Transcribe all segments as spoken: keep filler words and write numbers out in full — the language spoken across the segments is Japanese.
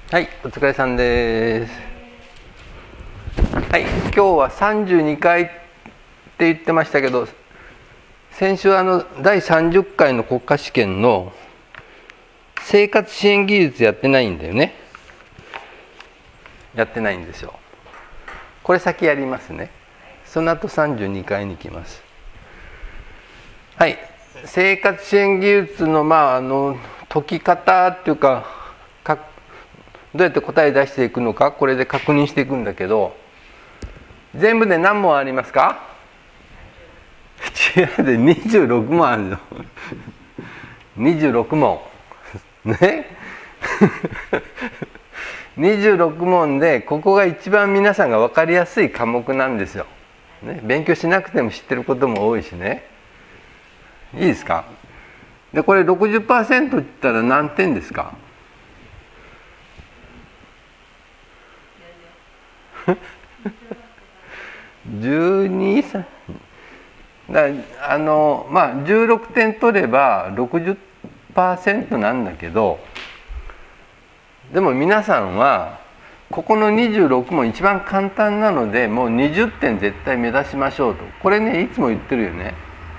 はい、お疲れさんです。はい、今日はさんじゅうにかいって言ってましたけど、先週あのだいさんじゅっかいの国家試験の生活支援技術やってないんだよね。やってないんですよ。これ先やりますね。その後さんじゅうにかいに行きます。はい、生活支援技術のまああの解き方っていうか、かどうやって答え出していくのか、これで確認していくんだけど、全部で何問ありますか？違うでにじゅうろくもんあるの。にじゅうろくもんね。にじゅうろくもんで、ここが一番皆さんが分かりやすい科目なんですよ。ね、勉強しなくても知ってることも多いしね。いいですか？でこれ ろくじゅっパーセント って言ったら何点ですか？じゅうに、さんだあのまあじゅうろくてん取れば ろくじゅっパーセント なんだけど、でも皆さんはここのにじゅうろくもん一番簡単なので、もうにじゅってん絶対目指しましょうと。これねいつも言ってるよね。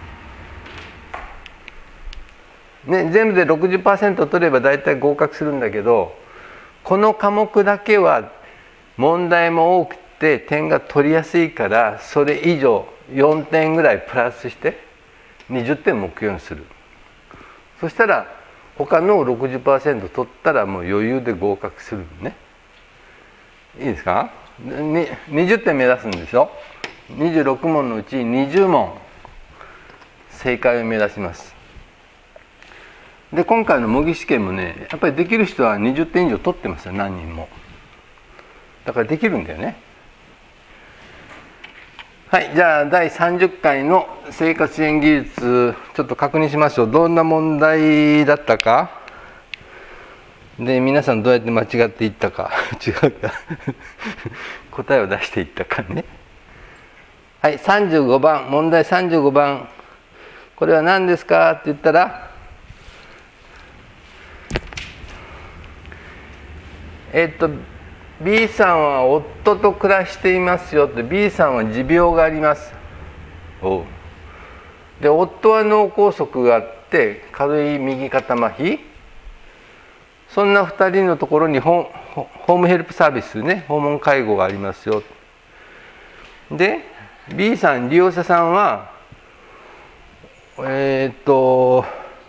ね、全部で ろくじゅっパーセント 取れば大体合格するんだけど、この科目だけは問題も多くて点が取りやすいから、それ以上よんてんぐらいプラスしてにじゅってん目標にする。そしたら他の ろくじゅっパーセント 取ったらもう余裕で合格するね。いいですか？ににじゅってん目指すんですよ。にじゅうろくもんのうちにじゅうもん正解を目指します。で今回の模擬試験もね、やっぱりできる人はにじゅってん以上取ってますよ、何人も。だからできるんだよね。はい、じゃあだいさんじゅっかいの生活支援技術ちょっと確認しましょう。どんな問題だったかで、皆さんどうやって間違っていったか違うか答えを出していったかね。はい、さんじゅうごばん、問題さんじゅうごばん、これは何ですかって言ったら、えっと B さんは夫と暮らしていますよって。 B さんは持病があります。おうで夫は脳梗塞があって軽い右肩麻痺。そんなふたりのところにホホームヘルプサービスね、訪問介護がありますよ。で B さん、利用者さんはえっと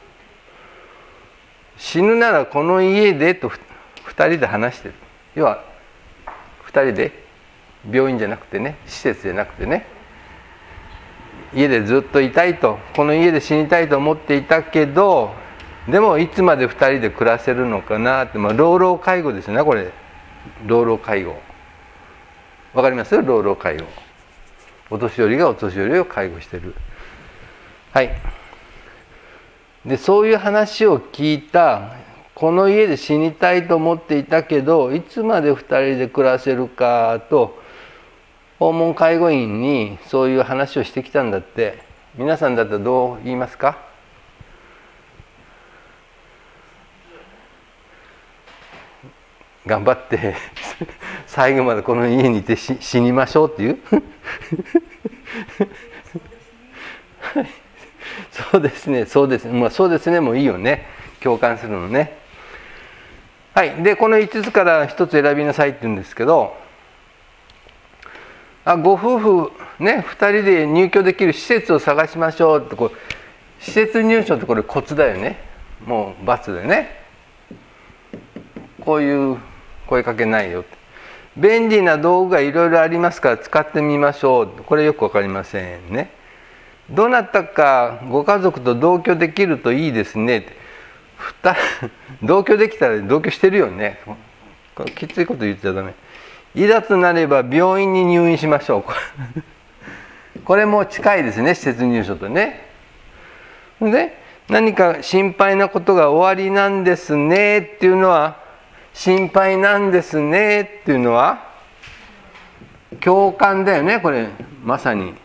死ぬならこの家でとふたりで話してる。要はふたりで、病院じゃなくてね、施設じゃなくてね、家でずっといたいと、この家で死にたいと思っていたけど、でもいつまでふたりで暮らせるのかなって、まあ、老老介護ですね、これ。老老介護わかります？老老介護、お年寄りがお年寄りを介護してる。はい。でそういう話を聞いた、この家で死にたいと思っていたけどいつまでふたりで暮らせるかと訪問介護員にそういう話をしてきたんだって。皆さんだったらどう言いますか？頑張って最後までこの家にいて死にましょうっていうそうですね、そうですね、まあそうですねもういいよね、共感するのね。はい、でこのいつつからひとつ選びなさいって言うんですけど、あご夫婦ねふたりで入居できる施設を探しましょうって、こう施設入所ってこれコツだよね。もう×だよね。こういう声かけないよって。便利な道具がいろいろありますから使ってみましょう。これよくわかりませんね。どなたかご家族と同居できるといいですねって。同居できたら同居してるよね。きついこと言っちゃダメ。いざとなれば病院に入院しましょう。これも近いですね、施設入所とね。で何か心配なことがおありなんですねっていうのは、心配なんですねっていうのは共感だよね。これまさに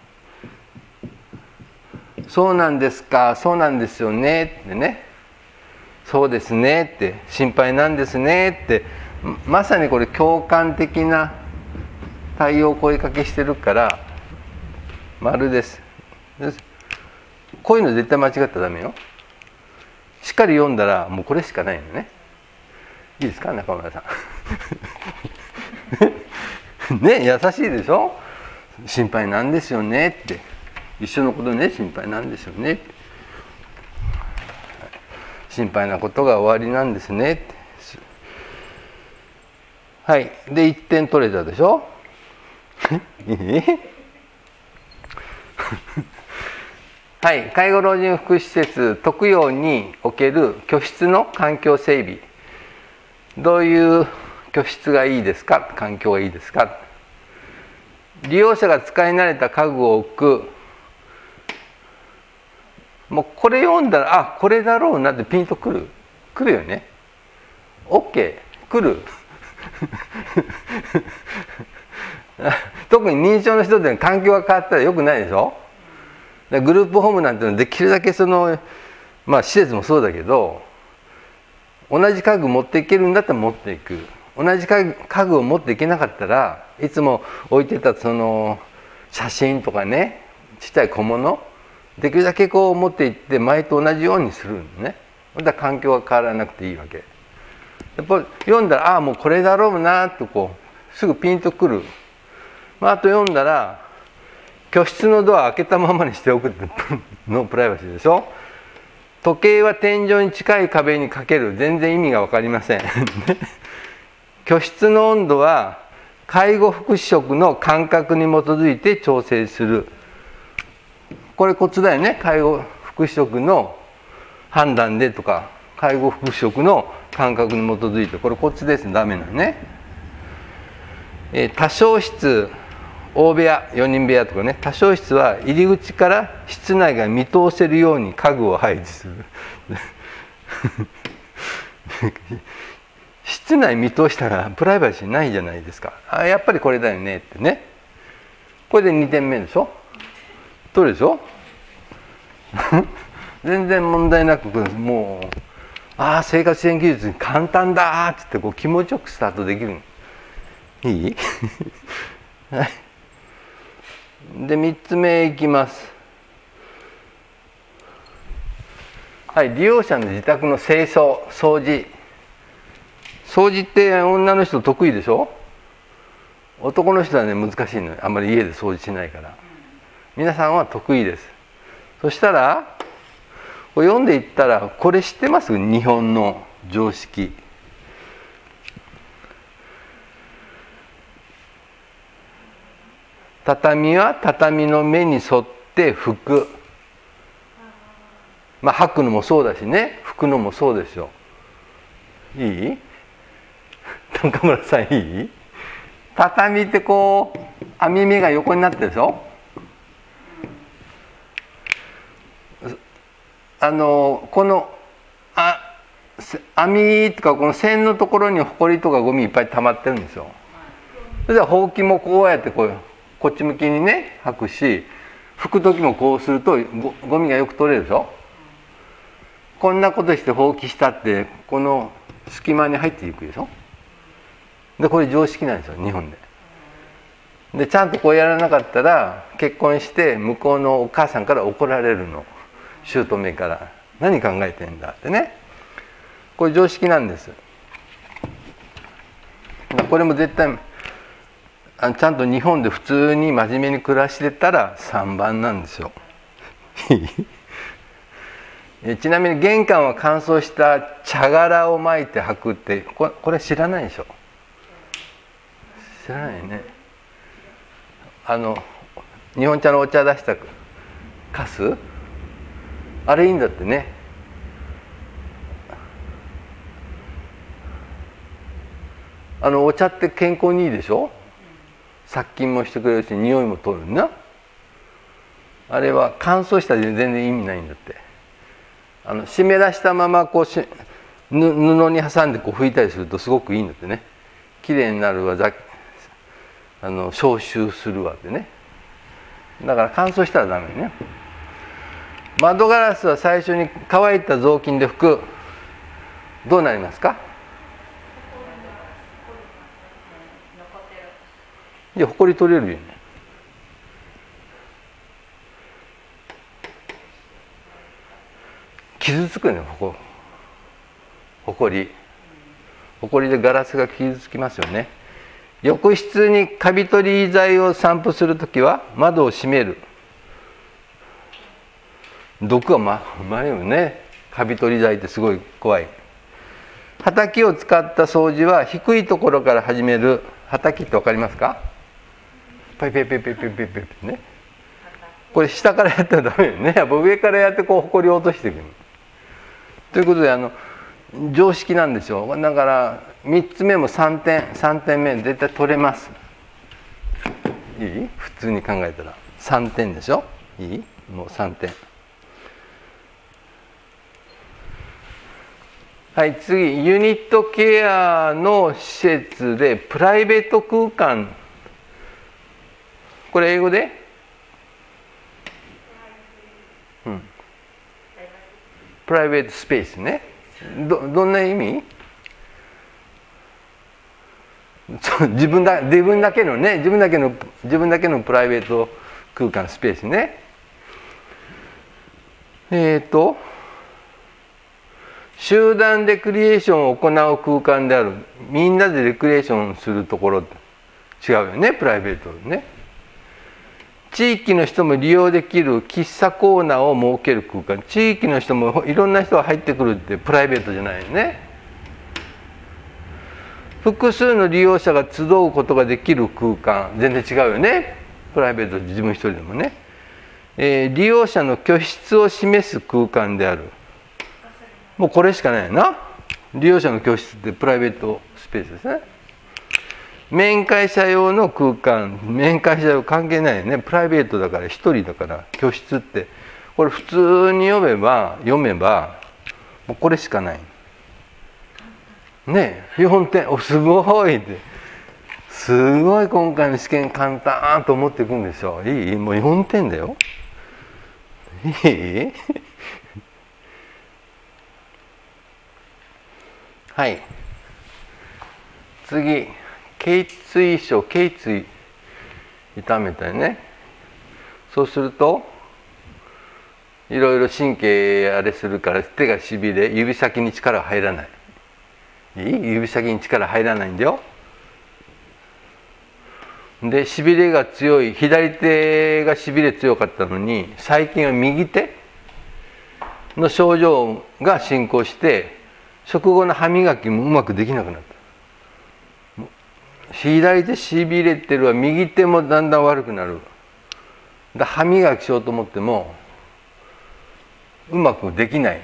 そうなんですか、そうなんですよねってね、そうですねって、心配なんですねって、 まさにこれ共感的な対応を声かけしてるから丸です。こういうの絶対間違ったらダメよ。しっかり読んだらもうこれしかないのね。いいですか中村さんね、優しいでしょ。心配なんですよねって、一緒のことね、心配なんですよねって、心配なことが終わりなんですねって。はい、でいってん取れたでしょはい、介護老人福祉施設特養における居室の環境整備、どういう居室がいいですか、環境がいいですか。利用者が使い慣れた家具を置く、もうこれ読んだらあこれだろうなってピンとくるくるよね。 OK くる特に認知症の人で環境が変わったらよくないでしょ。グループホームなんてのはできるだけそのまあ施設もそうだけど、同じ家具持っていけるんだったら持っていく、同じ家具、家具を持っていけなかったらいつも置いてたその写真とかね、ちっちゃい小物できるだけこう持っていって前と同じようにするのね。だから環境が変わらなくていいわけ。やっぱり読んだらああもうこれだろうなとこうすぐピンとくる。まあ、あと読んだら居室のドア開けたままにしておくってのプライバシーでしょ。時計は天井に近い壁にかける、全然意味が分かりません居室の温度は介護福祉職の感覚に基づいて調整する。これコツだよね。介護福祉職の判断でとか介護福祉職の感覚に基づいて、これコツです。ダメなのね。えー、多床室大部屋よにん部屋とかね、多床室は入り口から室内が見通せるように家具を配置する室内見通したらプライバシーないじゃないですか。あやっぱりこれだよねってね。これでにてんめでしょ。どれでしょ全然問題なく、もうああ生活支援技術簡単だーっつってこう気持ちよくスタートできる。いいはい。でみっつめいきます。はい、利用者の自宅の清掃掃除。掃除って女の人得意でしょ。男の人はね難しいのよ。あんまり家で掃除しないから。皆さんは得意です。そしたらこれ読んでいったら、これ知ってます？日本の常識。畳は畳の目に沿って拭く。まあ履くのもそうだしね、拭くのもそうですよ。いい？高村さんいい？畳ってこう網目が横になってるでしょ。あのこのあ網とかこの線のところにほこりとかゴミいっぱい溜まってるんですよ。それではほうきもこうやってこうこっち向きにね履くし、拭く時もこうすると ゴ, ゴミがよく取れるでしょ。こんなことしてほうきしたってこの隙間に入っていくでしょ。でこれ常識なんですよ日本で。でちゃんとこうやらなかったら結婚して向こうのお母さんから怒られるの。姑から何考えてんだってね。これ常識なんです。これも絶対あちゃんと日本で普通に真面目に暮らしてたらさんばんなんですよちなみに玄関は乾燥した茶殻を巻いて履くってこれ、これ知らないでしょ。知らないね。あの日本茶のお茶出したカスあれいいんだってね。あのお茶って健康にいいでしょ。殺菌もしてくれるし匂いも取るな。あれは乾燥したら全然意味ないんだって。あの湿らしたままこうし布に挟んでこう拭いたりするとすごくいいんだってね。きれいになるわ、ざあの消臭するわってね。だから乾燥したらダメね。窓ガラスは最初に乾いた雑巾で拭く。どうなりますか？ じゃあほこり取れるよね。傷つくね、ここ。ほこり。ほこりでガラスが傷つきますよね。浴室にカビ取り剤を散布するときは窓を閉める。毒はままよね。カビ取り剤ってすごい怖い。はたきを使った掃除は低いところから始める。はたきってわかりますか？パイペイペイペイペイペイペイね。これ下からやったらダメよね。やっぱ上からやってこうほこりを落としていく。ということであの常識なんですよ。だからみっつめもさんてんさんてんめ絶対取れます。いい？普通に考えたらさんてんでしょ。いい？もうさんてん。はい、次ユニットケアの施設でプライベート空間、これ英語で、うん、プライベートスペースね。どどんな意味？自分だ自分だけのね自分だけの自分だけのプライベート空間スペースね。えっと集団レクリエーションを行う空間である。みんなでレクリエーションするところって違うよね、プライベートね。地域の人も利用できる喫茶コーナーを設ける空間。地域の人もいろんな人が入ってくるってプライベートじゃないよね。複数の利用者が集うことができる空間、全然違うよね、プライベートで自分一人でもね。えー、利用者の居室を示す空間である。もうこれしかないよな。利用者の居室ってプライベートスペースですね。面会者用の空間、面会者用関係ないよね。プライベートだから一人だから居室ってこれ普通に読めば読めばもうこれしかないね。えよんてん、おすごいってすごい今回の試験簡単と思っていくんでしょ。いい？もうよんてんだよ。いい？はい、次頚椎症、頚椎痛めたよね。そうするといろいろ神経あれするから手がしびれ、指先に力が入らない。いい？指先に力入らないんだよ。でしびれが強い、左手がしびれ強かったのに最近は右手の症状が進行して食後の歯磨きもうまくできなくなった。左手しびれてるわ、右手もだんだん悪くなる。だ歯磨きしようと思ってもうまくできない。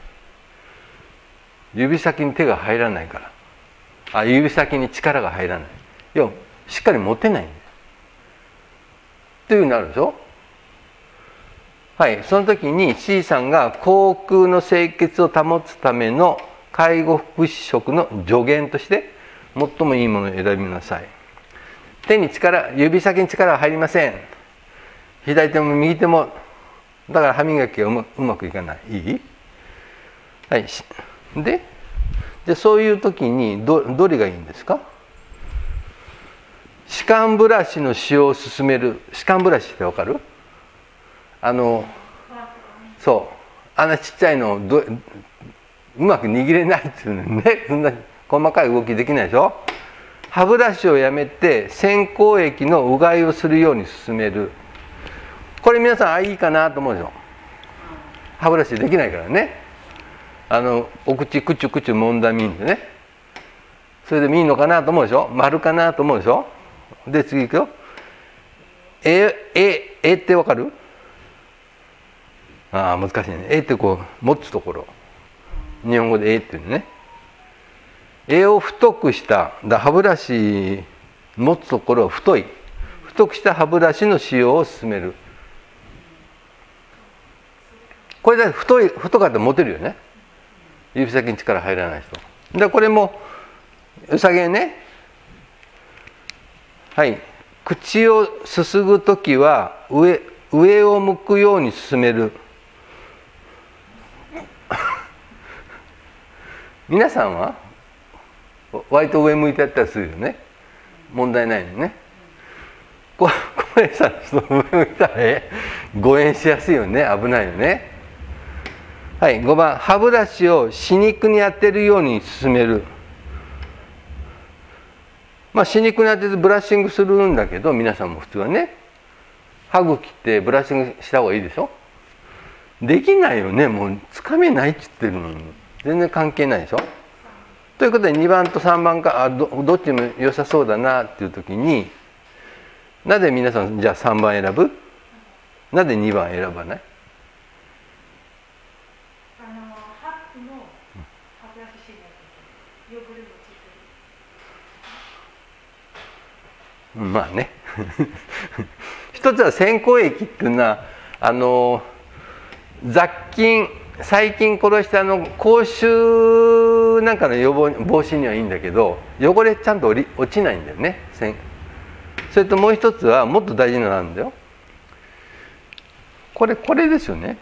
指先に手が入らないから。あ、指先に力が入らない。いや、しっかり持てないんだよ。っていうふうになるでしょ。はい、その時に C さんが口腔の清潔を保つための介護福祉職の助言として最もいいものを選びなさい。手に力、指先に力が入りません。左手も右手もだから歯磨きがうま、うまくいかない。いい？はい。で、でそういう時に ど, どれがいいんですか？歯間ブラシの使用を勧める。歯間ブラシってわかる？あのそうあんなちっちゃいのどうまく握れないっていうのね。そんな細かい動きできないでしょ。歯ブラシをやめて洗口液のうがいをするように勧める。これ皆さんあいいかなと思うでしょ。歯ブラシできないからね。あのお口くちゅくちゅもんだみんでね。それでもいいのかなと思うでしょ。丸かなと思うでしょ。で次いくよ。えええってわかる？ああ難しいね。えってこう持つところ。日本語でえっていうのね。柄を太くしただ歯ブラシ持つところを太い太くした歯ブラシの使用を勧める。これだと太い太かったら持てるよね。指先に力入らない人でこれもうさげね。はい、口をすすぐときは上上を向くように進める。皆さんは割と上向いてやったりするよね。問題ないのね。 ここれさその上見たらえ誤嚥しやすいよね。危ないよね。はい、ごばん、歯ブラシを歯肉に当てるように進める。まあ歯肉に当ててブラッシングするんだけど、皆さんも普通はね、歯茎ってブラッシングした方がいいでしょ。できないよね。もうつかめないって言ってるのに全然関係ないでしょ。ということでにばんとさんばんか、あ ど, どっちも良さそうだなっていう時に、なぜ皆さんじゃあさんばん選ぶ？なぜにばん選ばない？ あの歯の歯ブラシしないと汚れもついてる。 まあね一つは洗口液っていうのはあの雑菌細菌殺したあの口臭なんかの予防防止にはいいんだけど、汚れちゃんと落ちないんだよね。それともう一つはもっと大事なのなんだよ。これこれですよね。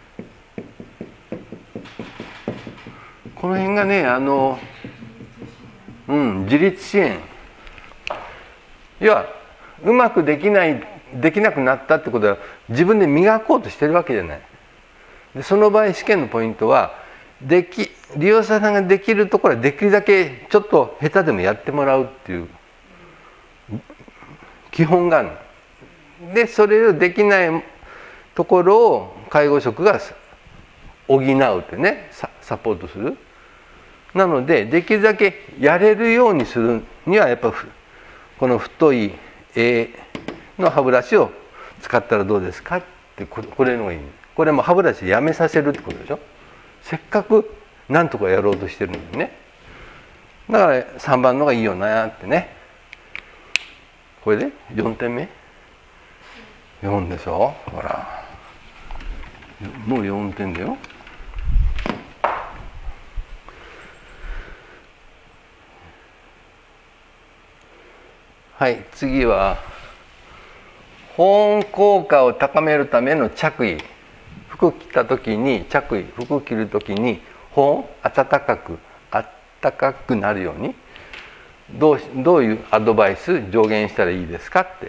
この辺がね、あのうん自律支援、要はうまくできないできなくなったってことは自分で磨こうとしてるわけじゃない。でその場合試験のポイントは、でき利用者さんができるところはできるだけちょっと下手でもやってもらうっていう基本がある。でそれをできないところを介護職が補うってね、ササポートする。なのでできるだけやれるようにするにはやっぱこの太い A の歯ブラシを使ったらどうですかってこれのがいい。これも歯ブラシやめさせるってことでしょ。せっかくなんとかやろうとしてるのにね。だからさんばんのがいいよなってね。これでよんてんめよんでしょ。ほらもうよんてんだよ。はい、次は保温効果を高めるための着衣。服着た時に着衣服着る時に保温暖かく暖かくなるようにどうどういうアドバイス助言したらいいですかって。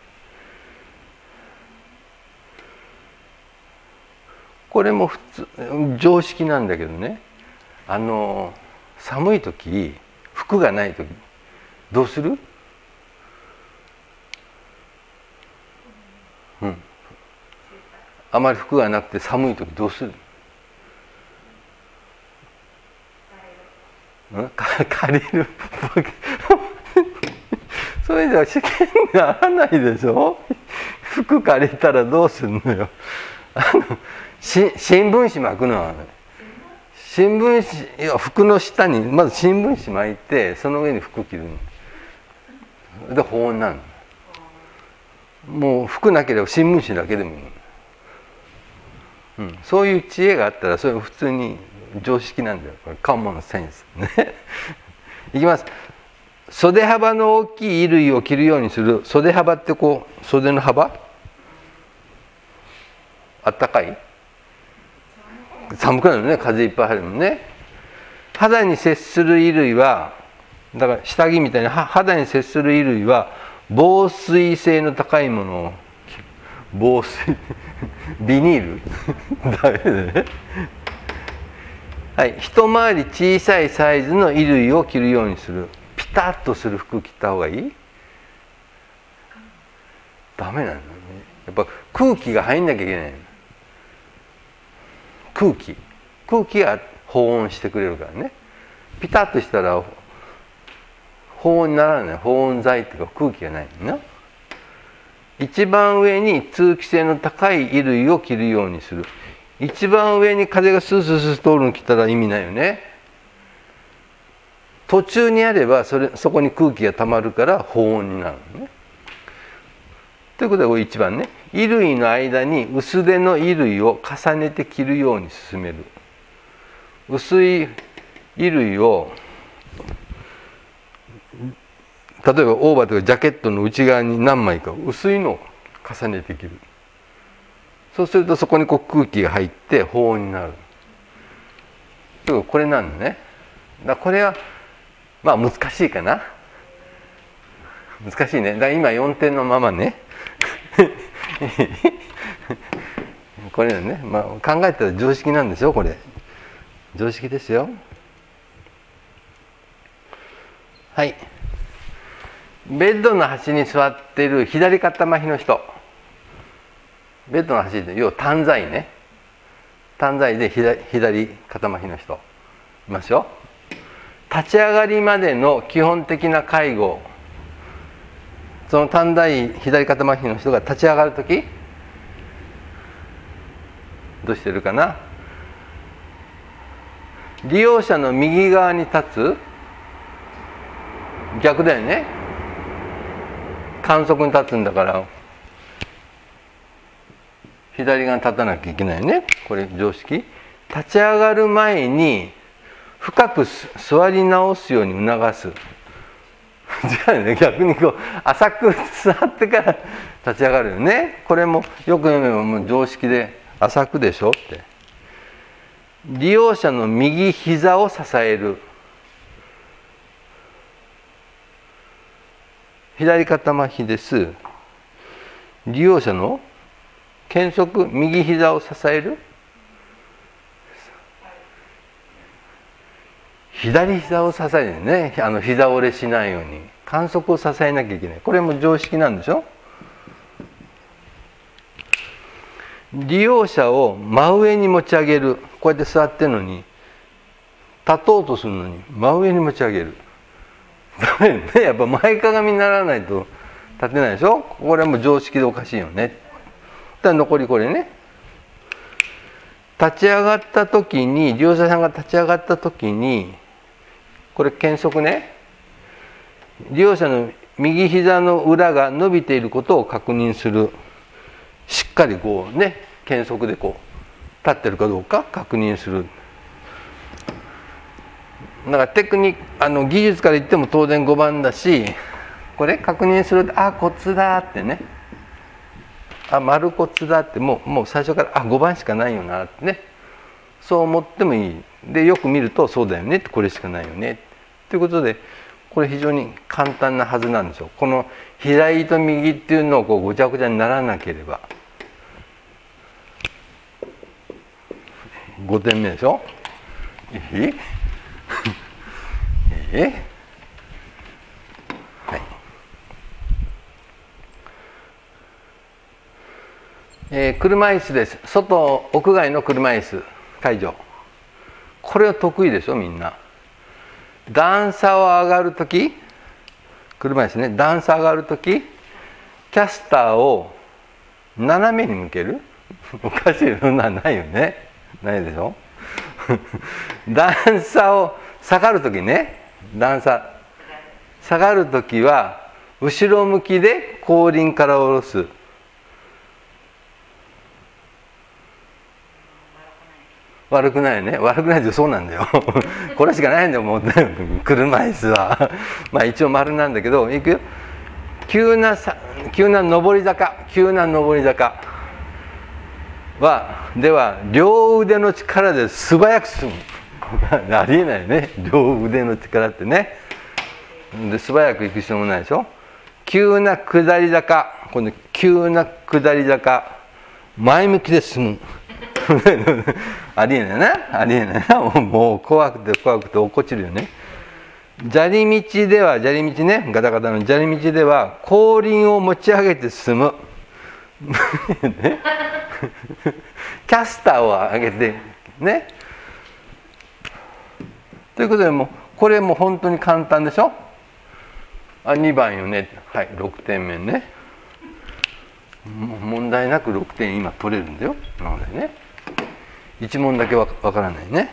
これも普通常識なんだけどね、あの寒い時服がない時どうする？うん、あまり服がなくて寒い時どうする？うん、借りるそれじゃ試験にならないでしょ。服借りたらどうするのよ。あのし新聞紙巻くのは、ね、新聞紙いや服の下にまず新聞紙巻いて、その上に服着るので保温になるの。もう服なければ新聞紙だけでもいい、うん、そういう知恵があったらそれ普通に常識なんだよ。これカモンセンスねいきます。袖幅の大きい衣類を着るようにする。袖幅ってこう袖の幅あったかい寒くなるのね、風いっぱい入るのね。肌に接する衣類はだから下着みたいに肌に接する衣類は防水性の高いものを防水ビニールダメだね。はい、一回り小さいサイズの衣類を着るようにする。ピタッとする服着た方がいい？ダメなんだよね。やっぱ空気が入んなきゃいけない。空気空気が保温してくれるからね。ピタッとしたら保温にならない。保温材っていうか空気がないのね。一番上に通気性の高い衣類を着るようにする。一番上に風がスースースー通るの着たら意味ないよね。途中にあればそれそこに空気がたまるから保温になるのね。ということでこれいちばんね、衣類の間に薄手の衣類を重ねて着るように進める。薄い衣類を例えばオーバーとかジャケットの内側に何枚か薄いのを重ねて着る。そうするとそこにこう空気が入って保温になる。これなんだね。だからこれはまあ難しいかな。 難しいね。だから今よんてんのままねこれね、まあ、考えたら常識なんですよ。これ常識ですよ。はい。ベッドの端に座っている左肩麻痺の人、ベッドの端で要は短在ね、短在で 左, 左肩麻痺の人いますよ。立ち上がりまでの基本的な介護、その短在左肩麻痺の人が立ち上がるときどうしてるかな。利用者の右側に立つ、逆だよね。観測に立つんだから左側に立たなきゃいけないよね。これ常識。立ち上がる前に深く座り直すように促す。じゃあね、逆にこう浅く座ってから立ち上がるよね。これもよく読めばもう常識で浅くでしょって。利用者の右膝を支える。左肩麻痺です。利用者の検測、右膝を支える。左膝を支えるね。あの膝折れしないように観測を支えなきゃいけない。これも常識なんでしょ。利用者を真上に持ち上げる。こうやって座ってるのに立とうとするのに真上に持ち上げる。ダメね。やっぱ前かがみにならないと立てないでしょ。これはもう常識でおかしいよね。だ残りこれね。立ち上がった時に利用者さんが立ち上がった時にこれ検測ね。利用者の右膝の裏が伸びていることを確認する。しっかりこうね、検測でこう立ってるかどうか確認する。だからテクニック、あの技術から言っても当然ごばんだし、これ確認すると、あ、骨だってね、あ、丸骨だって、もうもう最初からあごばんしかないよなってね、そう思ってもいい。でよく見るとそうだよねって、これしかないよねということで、これ非常に簡単なはずなんですよ。この左と右っていうのをこうごちゃごちゃにならなければ。ごてんめでしょ。いいえはい。えー、車椅子です。外、屋外の車椅子解除。これは得意でしょ、みんな。段差を上がるとき、車椅子ね、段差上がるとき、キャスターを斜めに向ける。おかしいのはないよね。ないでしょ。段差を下がるときね、段差下がるときは後ろ向きで後輪から下ろす。悪くないよね。悪くないけどそうなんだよ。これしかないんだよ、もう車椅子は。まあ一応丸なんだけど、いくよ。急なさ急な上り坂急な上り坂はでは両腕の力で素早く進む。ありえないよね、両腕の力ってね。で素早く行く必要もないでしょ。急な下り坂、この急な下り坂前向きで進む。ありえないな、ありえないな。もう怖くて怖くて落っこちるよね。砂利道では、砂利道ね、ガタガタの砂利道では後輪を持ち上げて進む。ね、キャスターを上げてね。ということで、もうこれも本当に簡単でしょ。あ、にばんよね。はい、ろくてんめね。もう問題なくろくてん今取れるんだよ。なのでね、いち問だけわからないね。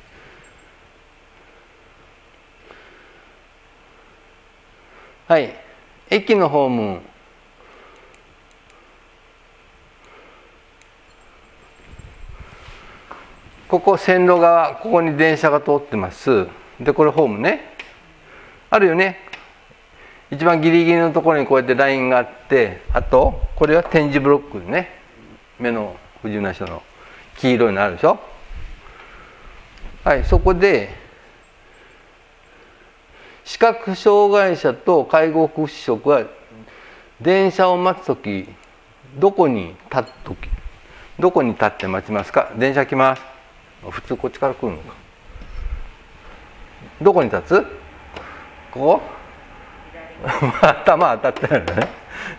はい、駅のホーム。ここ線路側、ここに電車が通ってます。でこれホームね、あるよね。一番ギリギリのところにこうやってラインがあって、あとこれは点字ブロックでね、目の不自由な人の黄色いのあるでしょ。はい、そこで視覚障害者と介護福祉職は電車を待つときどこに立つときどこに立って待ちますか？電車来ます。普通こっちから来るのか。どこに立つ？ここ？頭当たったよね。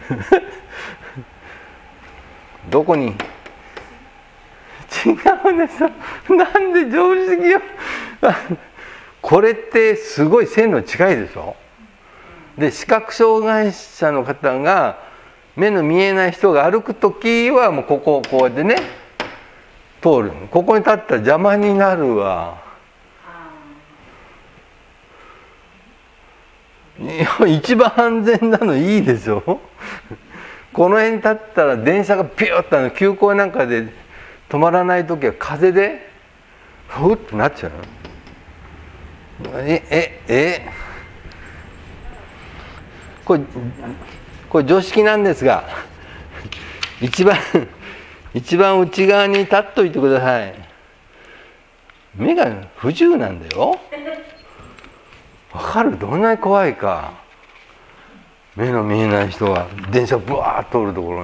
どこに？違うんですよ。なんで常識をこれってすごい線路近いでしょ。で視覚障害者の方が目の見えない人が歩く時はもうここをこうやってね通る。ここに立ったら邪魔になるわ。一番安全なのいいでしょ。この辺に立ったら電車がピューッとあの急行なんかで止まらない時は風でふっとなっちゃう。えええこれこれ常識なんですが一番一番内側に立っといてください。目が不自由なんだよ。わかる？どんなに怖いか。目の見えない人が電車ブワーッと通るところ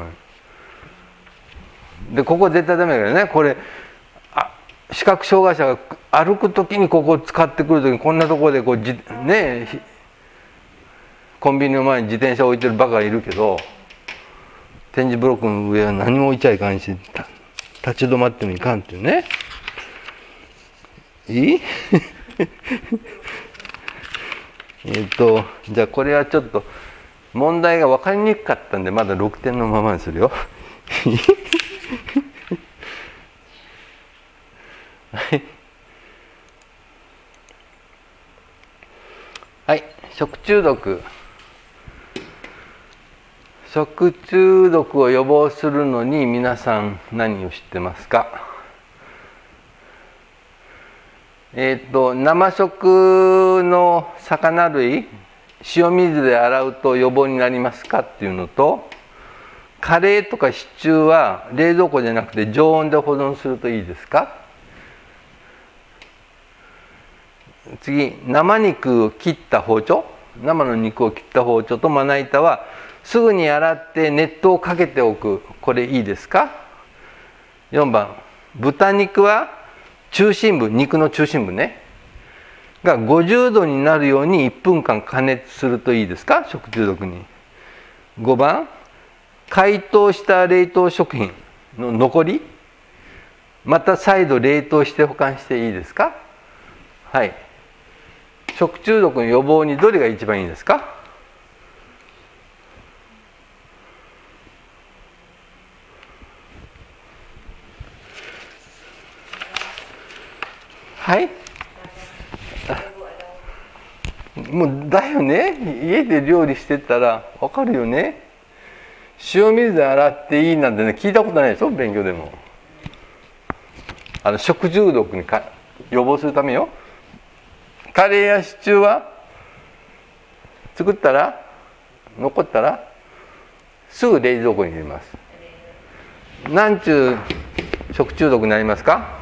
にでここ絶対ダメだからね。これあ視覚障害者が歩く時にここを使ってくる時にこんなところでこうじねコンビニの前に自転車置いてるバカがいるけど点字ブロックの上は何も置いちゃいかんし立ち止まってもいかんっていうね。いいえっとじゃあこれはちょっと問題が分かりにくかったんでまだろくてんのままにするよ。はい、はい、食中毒。食中毒を予防するのに皆さん何を知ってますか？えっと生食の魚類塩水で洗うと予防になりますかっていうのと、カレーとかシチューは冷蔵庫じゃなくて常温で保存するといいですか？次、生肉を切った包丁、生の肉を切った包丁とまな板はすぐに洗って熱湯をかけておく、これいいですか？よんばん、豚肉は中心部、肉の中心部ねがごじゅうどになるようにいっぷんかん加熱するといいですか？食中毒に。ごばん、解凍した冷凍食品の残りまた再度冷凍して保管していいですか？はい。食中毒の予防にどれが一番いいですか？はい。もうだよね。家で料理してたらわかるよね。塩水で洗っていいなんてね聞いたことないでしょ、勉強でも。あの食中毒にか予防するためよ。カレーやシチューは作ったら残ったらすぐ冷蔵庫に入れます。なんちゅう食中毒になりますか？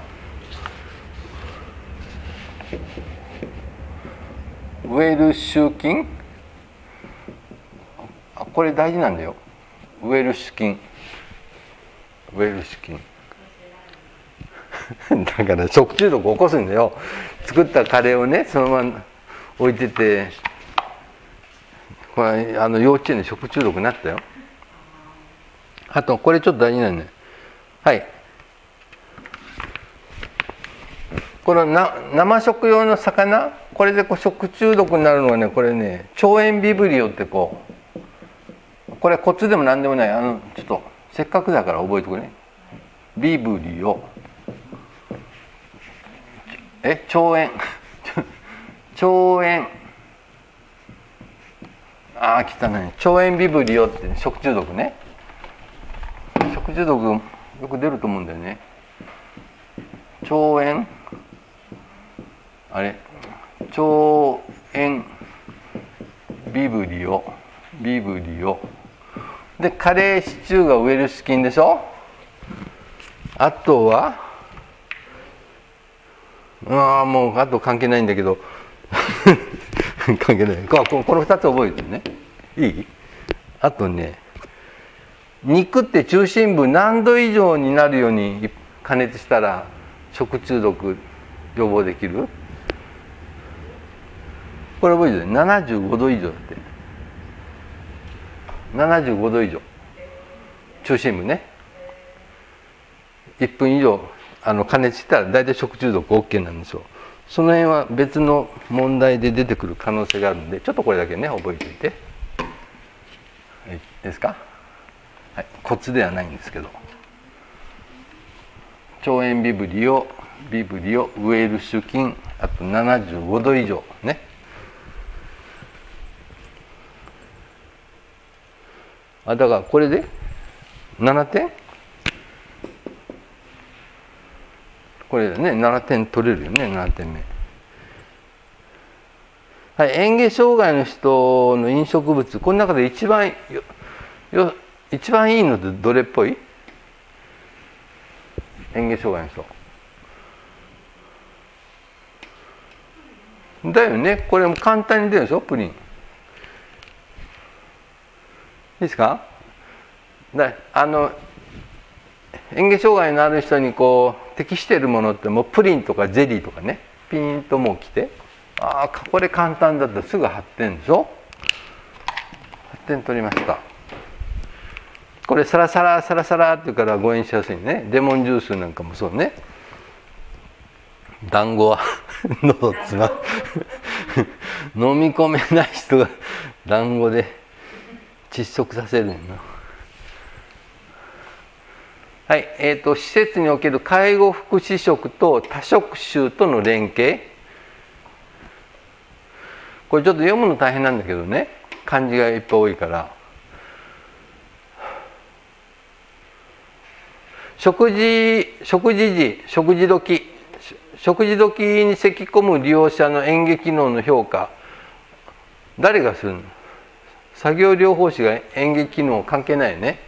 ウェルシュ菌、これ大事なんだよ。ウェルシュ菌、ウェルシュ菌だから食中毒を起こすんだよ。作ったカレーをねそのまま置いてて、これあの幼稚園で食中毒になったよ。あとこれちょっと大事なんだよ。はい、このな生食用の魚、これでこう食中毒になるのはね、これね腸炎ビブリオってこう、これコツでも何でもない、あのちょっとせっかくだから覚えておくね。ビブリオ、え腸炎腸炎、ああ汚い、腸炎ビブリオって食中毒ね。食中毒よく出ると思うんだよね。腸炎、あれ腸炎ビブリオ、ビブリオでカレーシチューがウエルシュ菌でしょ。あとはああもうあと関係ないんだけど関係ない。こここのふたつ覚えてね。いい？あとね、肉って中心部何度以上になるように加熱したら食中毒予防できる？これ覚えてる？ななじゅうごど以上だって。ななじゅうごど以上。中心部ね。いっぷん以上あの加熱したら大体食中毒 オーケー なんですよ。その辺は別の問題で出てくる可能性があるんで、ちょっとこれだけね覚えておいて、はい、ですか、はい、コツではないんですけど、腸炎ビブリオビブリオウエルシュ菌、あとななじゅうごど以上ね。あ、だからこれでななてん、これでねななてん取れるよね。ななてんめ、はい、嚥下障害の人の飲食物、この中で一番よよ一番いいのってどれっぽい？嚥下障害の人だよね。これも簡単に出るでしょ、プリン。いいですか？だあの嚥下障害のある人にこう適しているものってもうプリンとかゼリーとかね、ピンともうきて、ああこれ簡単だったらすぐはってんでしょ。はってん取りました。これサラサラサラサラっていうから誤嚥しやすいね。レモンジュースなんかもそうね。団子は喉つま飲み込めない人が団子で窒息させるの。はい、えーと、施設における介護福祉職と多職種との連携。これちょっと読むの大変なんだけどね、漢字がいっぱい多いから。食事食事時食事時食事時に咳き込む利用者の嚥下機能の評価、誰がするの？作業療法士が嚥下機能関係ないよね。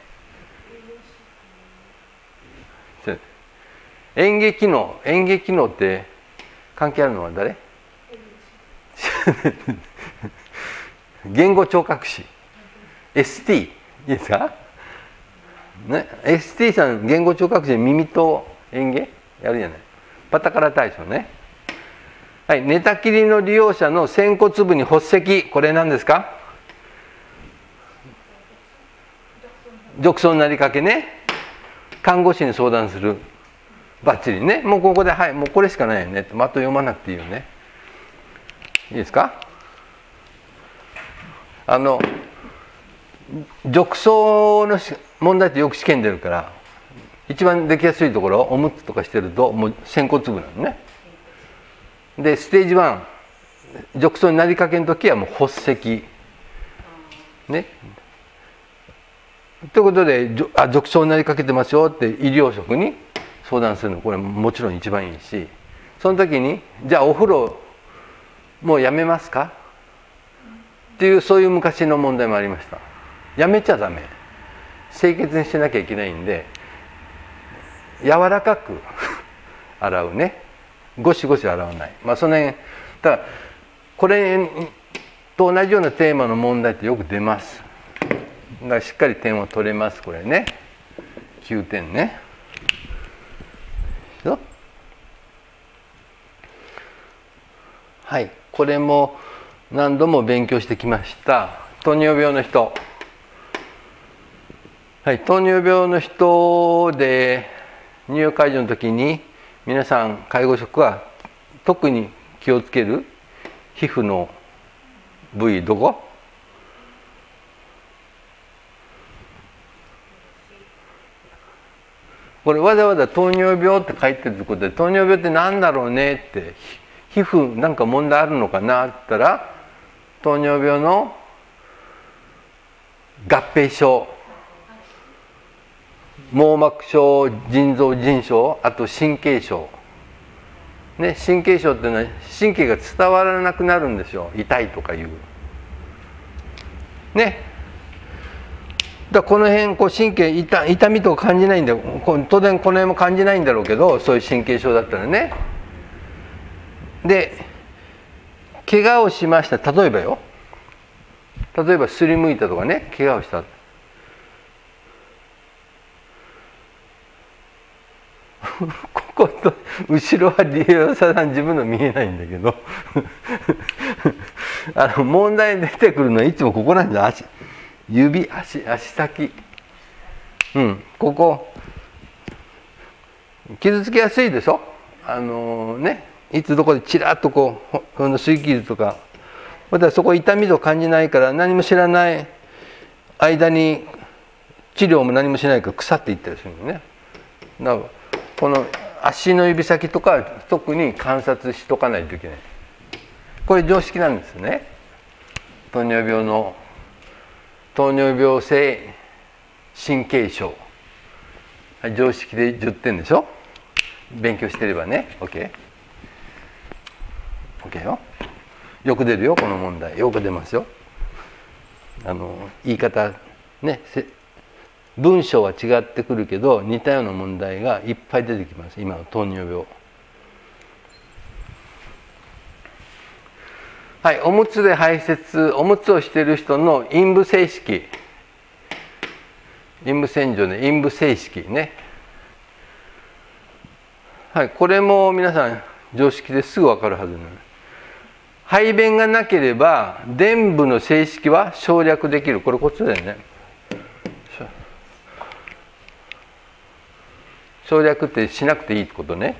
嚥下機能嚥下機能って関係あるのは誰？言語聴覚士 エスティー いいですかね。 エスティー さん言語聴覚士で耳と嚥下やるじゃない。パタカラ体操ね。はい、寝たきりの利用者の仙骨部に発石、これ何ですか？褥瘡になりかけね。看護師に相談する。バッチリね。もうここで、はい、もうこれしかないよね。あと読まなくていいよね。いいですか？あの褥瘡の問題ってよく試験出るから、一番できやすいところ、おむつとかしてるともう仙骨部なのね。でステージワン、褥瘡になりかけの時はもう発石ね。ということで、あ、褥瘡になりかけてますよって医療職に相談するの、これもちろん一番いいし、その時にじゃあお風呂もうやめますかっていう、そういう昔の問題もありました。やめちゃダメ、清潔にしなきゃいけないんで、柔らかく洗うね。ゴシゴシ洗わない。まあその辺だから、これと同じようなテーマの問題ってよく出ます。だからしっかり点を取れます。これね、きゅうてんね。はい、これも何度も勉強してきました。糖尿病の人、はい、糖尿病の人で入浴介助の時に皆さん介護職は特に気をつける皮膚の部位どこ？これわざわざ糖尿病って書いてるってことで、糖尿病って何だろうねって、皮膚なんか問題あるのかなって言ったら、糖尿病の合併症、網膜症、腎臓腎症、あと神経症ね。神経症っていうのは神経が伝わらなくなるんですよ、痛いとかいうね。だからこの辺こう神経 痛, 痛みとか感じないんだよ。当然この辺も感じないんだろうけど、そういう神経症だったらね。で痙怪我をしました。例えばよ、例えばすりむいたとかね、怪我をした。ここと後ろは利用者さん自分の見えないんだけどあの問題出てくるのはいつもここなんだ。足指足足先、うんここ傷つきやすいでしょ。あのー、ねいつどこでちらっとこうこの擦り傷とか、またそこ痛みと感じないから何も知らない間に治療も何もしないから腐っていったりするのね。だからこの足の指先とか特に観察しとかないといけない。これ常識なんですね。糖尿病の糖尿病性神経症、常識でじゅってんでしょ。勉強してればね。 OK？ OK よ。よく出るよこの問題。よく出ますよ。あの言い方ね、文章は違ってくるけど似たような問題がいっぱい出てきます。今の糖尿病。はい、おむつで排泄、おむつをしている人の陰部性式、陰部洗浄で陰部性式ね。はい、これも皆さん常識ですぐ分かるはずなの。排便がなければ臀部の性式は省略できる。これコツだよね。省略ってしなくていいってことね。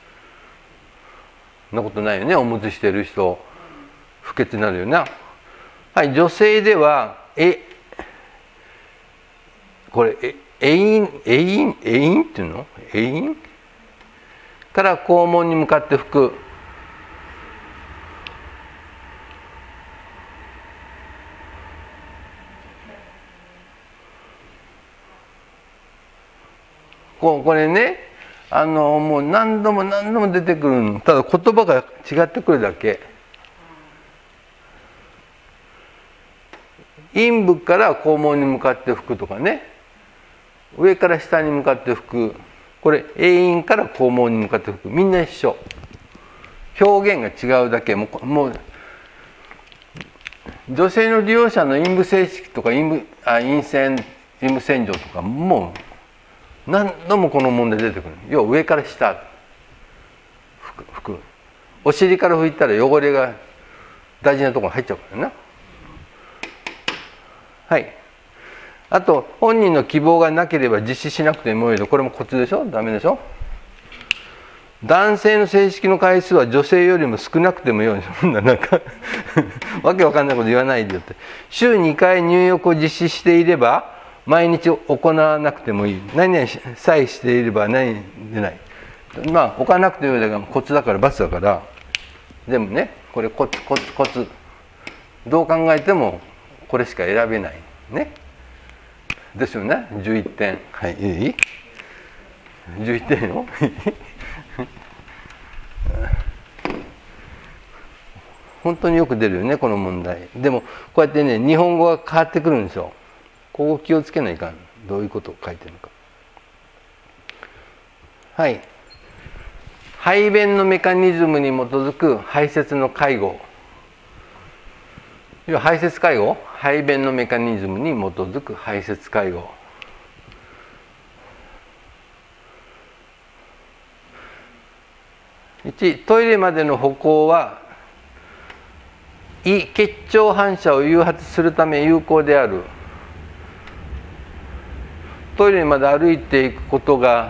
そんなことないよね。おむつしてる人不潔になるよな。はい、女性ではえこれえエインエインエインっていうのエインから肛門に向かって拭く。これね、あのもう何度も何度も出てくるの。ただ言葉が違ってくるだけ。陰部から肛門に向かって拭くとかね、上から下に向かって拭く、これ栄陰から肛門に向かって拭く、みんな一緒。表現が違うだけ。もう、もう女性の利用者の陰部性式とか陰部あ陰線陰部洗浄とかもう何度もこの問題出てくる。要は上から下拭く、拭く。お尻から拭いたら汚れが大事なところに入っちゃうからな。はい。あと本人の希望がなければ実施しなくてもいいの。これもコツでしょ。ダメでしょ。男性の性式の回数は女性よりも少なくてもよい。そんななんかわけわかんないこと言わないでよって。週にかい入浴を実施していれば毎日行わなくてもいい。何々さえしていれば何でない。まあ行わなくてもいいだからコツだから罰だから。でもね、これコツコツコツ。どう考えてもこれしか選べないね。ですよね。じゅういってん。はい、いい？じゅういってんよ。本当によく出るよねこの問題。でもこうやってね日本語が変わってくるんですよ。ここ気をつけないかん。どういうことを書いてるのか。はい。排便のメカニズムに基づく排泄の介護。要は排泄介護、排便のメカニズムに基づく排泄介護。いち、トイレまでの歩行は胃結腸反射を誘発するため有効である。トイレまで歩いていくことが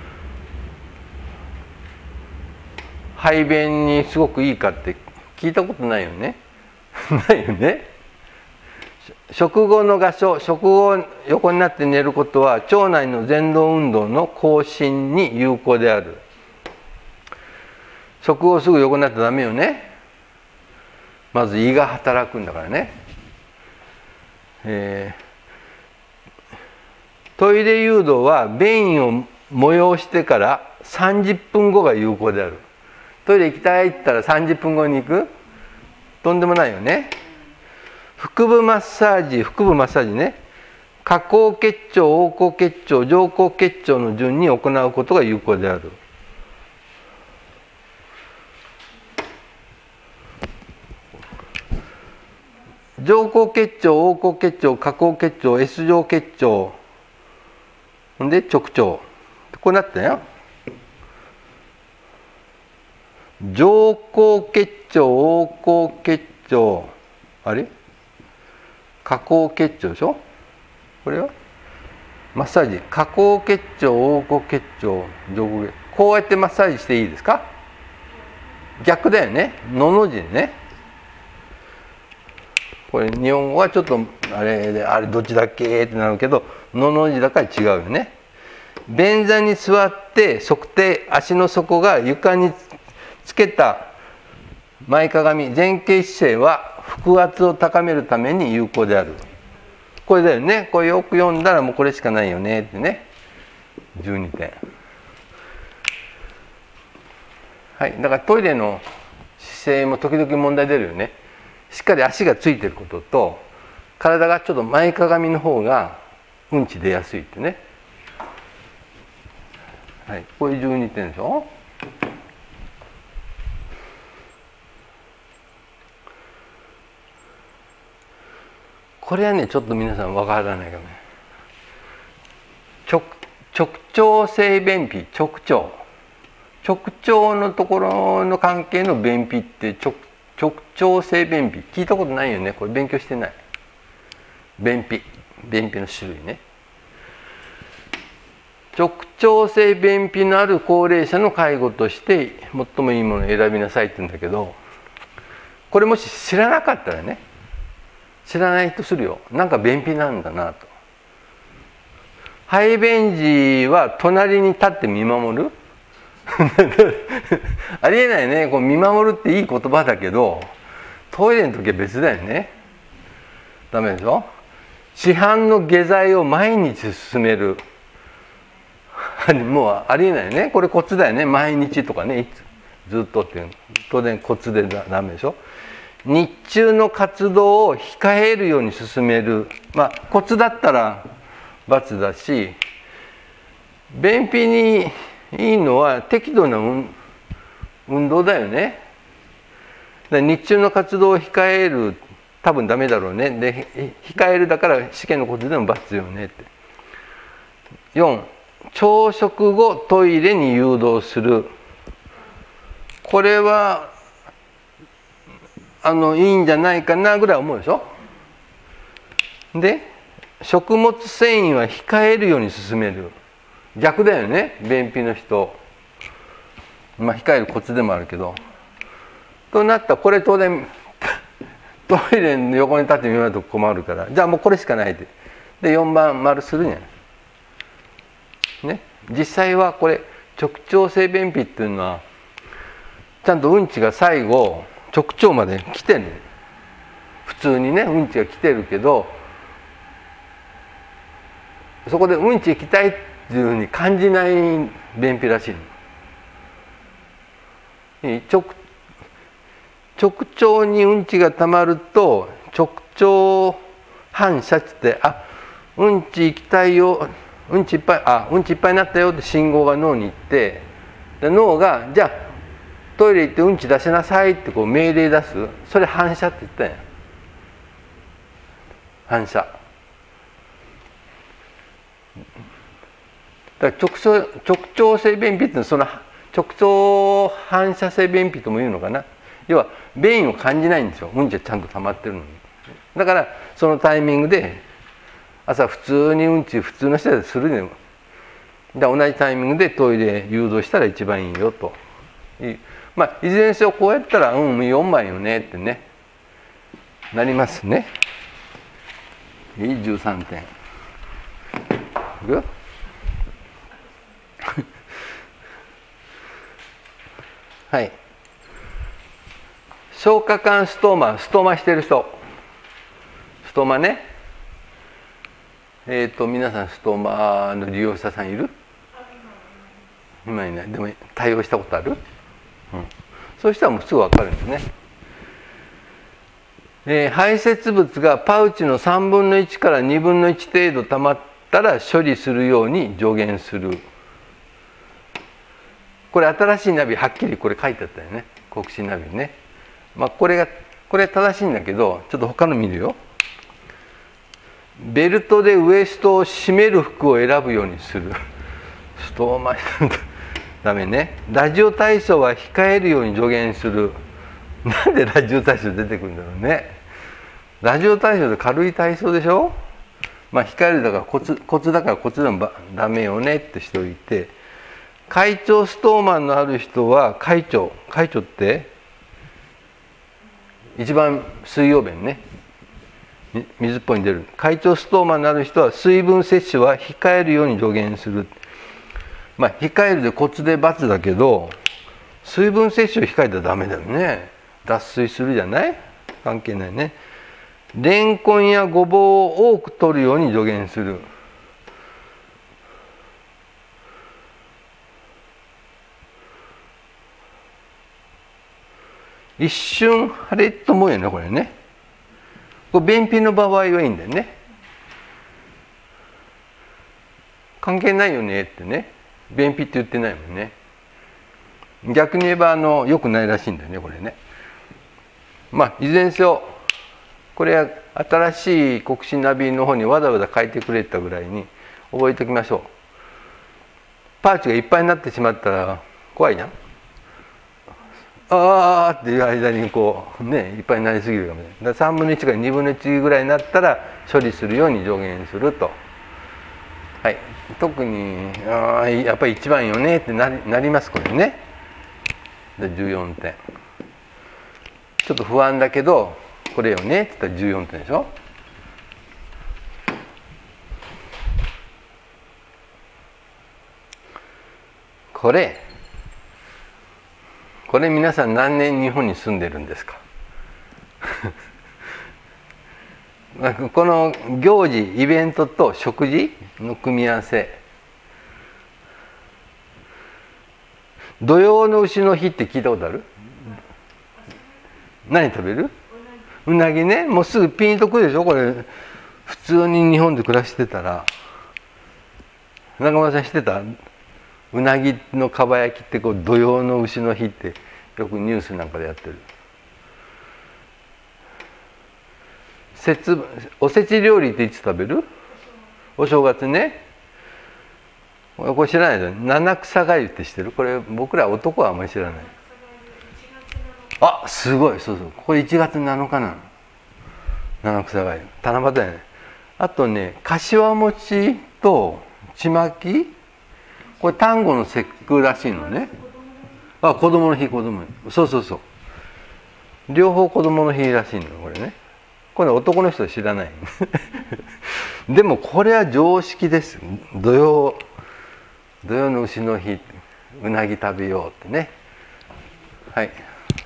排便にすごくいいかって聞いたことないよね。ないよね。食後の画所、食後横になって寝ることは腸内の蠕動運動の更新に有効である。食後すぐ横になってダメよね。まず胃が働くんだからね。えー、トイレ誘導は便意を催してからさんじゅっぷんごが有効である。トイレ行きたいって言ったらさんじゅっぷんごに行く？とんでもないよね。腹部マッサージ、腹部マッサージね。下行結腸、横行結腸、上行結腸の順に行うことが有効である。 上行結腸、横行結腸、下行結腸、S 状結腸、ほんで直腸、こうなったよ。上行結腸、横行結腸、あれ下行結腸でしょ。これはマッサージ、下行結腸、横行結腸、上行結腸、こうやってマッサージしていいですか？逆だよね、のの字でね。これ日本語はちょっとあれで、あれどっちだっけってなるけど、のの字だから違うよね。便座に座って足底、足の底が床につけた前かがみ、前傾姿勢は腹圧を高めるために有効である。これだよね。これよく読んだらもうこれしかないよねってね。じゅうにてん。はい、だからトイレの姿勢も時々問題出るよね。しっかり足がついてることと、体がちょっと前かがみの方がうんち出やすいってね。はい、これじゅうにてんでしょ。これはねちょっと皆さんわからないかもね。直直腸性便秘、直腸直腸のところの関係の便秘って直直腸性便秘、聞いたことないよね。これ勉強してない。便秘、便秘の種類ね。直腸性便秘のある高齢者の介護として最もいいものを選びなさいって言うんだけど、これもし知らなかったらね、知らないとするよ。なんか便秘なんだなと。排便時は隣に立って見守るありえないね。こう見守るっていい言葉だけど、トイレの時は別だよね。ダメでしょ。市販の下剤を毎日進めるもうありえないよね。これコツだよね。毎日とかね、いつずっとっていうの当然コツでダメでしょ。日中の活動を控えるように進める、まあコツだったら×だし、便秘にいいのは適度な運、運動だよね。日中の活動を控える、多分ダメだろうね。で控えるだから試験のことでも×よねって。よん、朝食後トイレに誘導する。これはあのいいんじゃないかなぐらい思うでしょ。で食物繊維は控えるように進める。逆だよね。便秘の人、まあ控えるコツでもあるけど、となったらこれ当然トイレの横に立ってみないと困るから、じゃあもうこれしかないで、でよんばん丸するんじゃないね。実際はこれ直腸性便秘っていうのはちゃんとうんちが最後直腸まで来てる。普通にねうんちが来てるけど、そこでうんち行きたいっていうふうに感じない便秘らしい。直直腸にうんちがたまると直腸反射って、あ、うんち行きたいよ、うんちいっぱい、あ、うんちいっぱいになったよって信号が脳に行って、で脳がじゃあトイレ行ってうんち出しなさいってこう命令出す。それ反射って言ったんや。反射。だから直腸直腸性便秘ってその直腸反射性便秘とも言うのかな。要は便意を感じないんですよ。うんちはちゃんと溜まってるのに。だからそのタイミングで朝普通にうんち普通の人でするね。で同じタイミングでトイレ誘導したら一番いいよと。まあいずれにせよこうやったらうんよんばんよねってねなりますね。じゅうさんてん。いくはい。消化管ストーマ、ストーマしてる人、ストーマね。えっと皆さんストーマの利用者さんいる？今いない。でも対応したことある？うん、そういう人はもうすぐ分かるんですね。えー、排泄物がパウチのさんぶんのいちからにぶんのいち程度溜まったら処理するように助言する。これ新しいナビはっきりこれ書いてあったよね。国士ナビね。まあこれがこれ正しいんだけど、ちょっと他の見るよ。ベルトでウエストを締める服を選ぶようにする。ストーマイダメね。ラジオ体操は控えるように助言する。なんでラジオ体操出てくるんだろうね。ラジオ体操で軽い体操でしょ。まあ控えるだからコツ、コツだからコツでもダメよねってしておいて、会長ストーマンのある人は会長、会長って一番水溶便ね、水っぽいに出る。会長ストーマンのある人は水分摂取は控えるように助言する。まあ控えるでコツで×だけど、水分摂取を控えたらダメだよね。脱水するじゃない？関係ないね。レンコンやごぼうを多く摂るように助言する。一瞬腫れと思うよね、これね。これ便秘の場合はいいんだよね。関係ないよねってね。便秘って言ってないもんね。逆に言えばあの良くないらしいんだよね、これね。まあいずれにせよ、これは新しい国士ナビの方にわざわざ書いてくれたぐらいに覚えておきましょう。パーチがいっぱいになってしまったら怖いじゃん。あーっていう間にこうね、いっぱいになりすぎるかもしれない。だからさんぶんのいちからにぶんのいちぐらいになったら処理するように助言すると。はい、特にあやっぱり一番よねってな り, なりますこれね。でじゅうよんてん。ちょっと不安だけどこれよねって言ったらじゅうよんてんでしょ。これこれ皆さん何年日本に住んでるんですか？この行事イベントと食事の組み合わせ。土用の丑の日って聞いたことある？何食べる？うなぎね。もうすぐピンとくるでしょこれ。普通に日本で暮らしてたら。中村さん知ってた？うなぎのかば焼きってこう土用の丑の日ってよくニュースなんかでやってる。節おせち料理っていつ食べる？お正月ね。これ知らないでしょ。七草がゆって知ってる？これ僕ら男はあんまり知らない。あ、すごい。そうそう。これいちがつなのかなの。七草がゆ。七夕だよね。あとね、かしわ餅とちまき。これ端午の節句らしいのね。あ、子供の日、子供の日。そうそうそう。両方子供の日らしいのこれね。これ男の人は知らない。でもこれは常識です。土曜土曜の丑の日、うなぎ食べようってね。はい。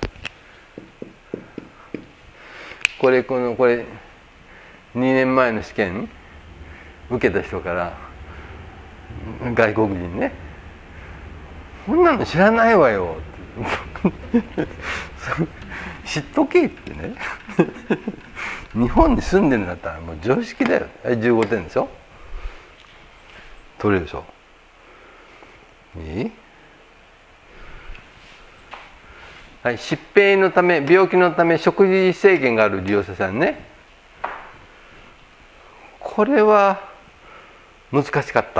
これこのこれにねんまえの試験受けた人から外国人ね、こんなの知らないわよって知っとけってね。日本に住んでるんだったらもう常識だよ。じゅうごてんでしょ。取れるでしょ。いい？はい、疾病のため病気のため食事制限がある利用者さんね。これは難しかった。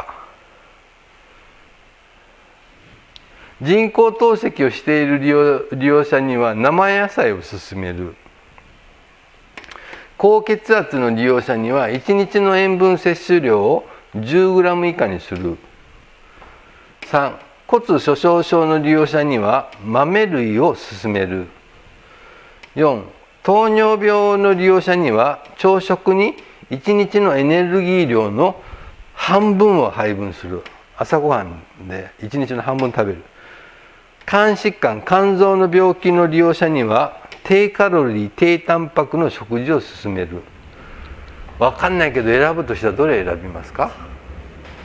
人工透析をしている利用、利用者には生野菜を勧める。高血圧の利用者にはいちにちの塩分摂取量をじゅうグラム以下にする。さん、骨粗しょう症の利用者には豆類を勧める。よん、糖尿病の利用者には朝食にいちにちのエネルギー量の半分を配分する。朝ごはんでいちにちの半分食べる。肝疾患、肝臓の病気の利用者には低カロリー、低タンパクの食事を勧める。分かんないけど選ぶとしたらどれ選びますか？ん ?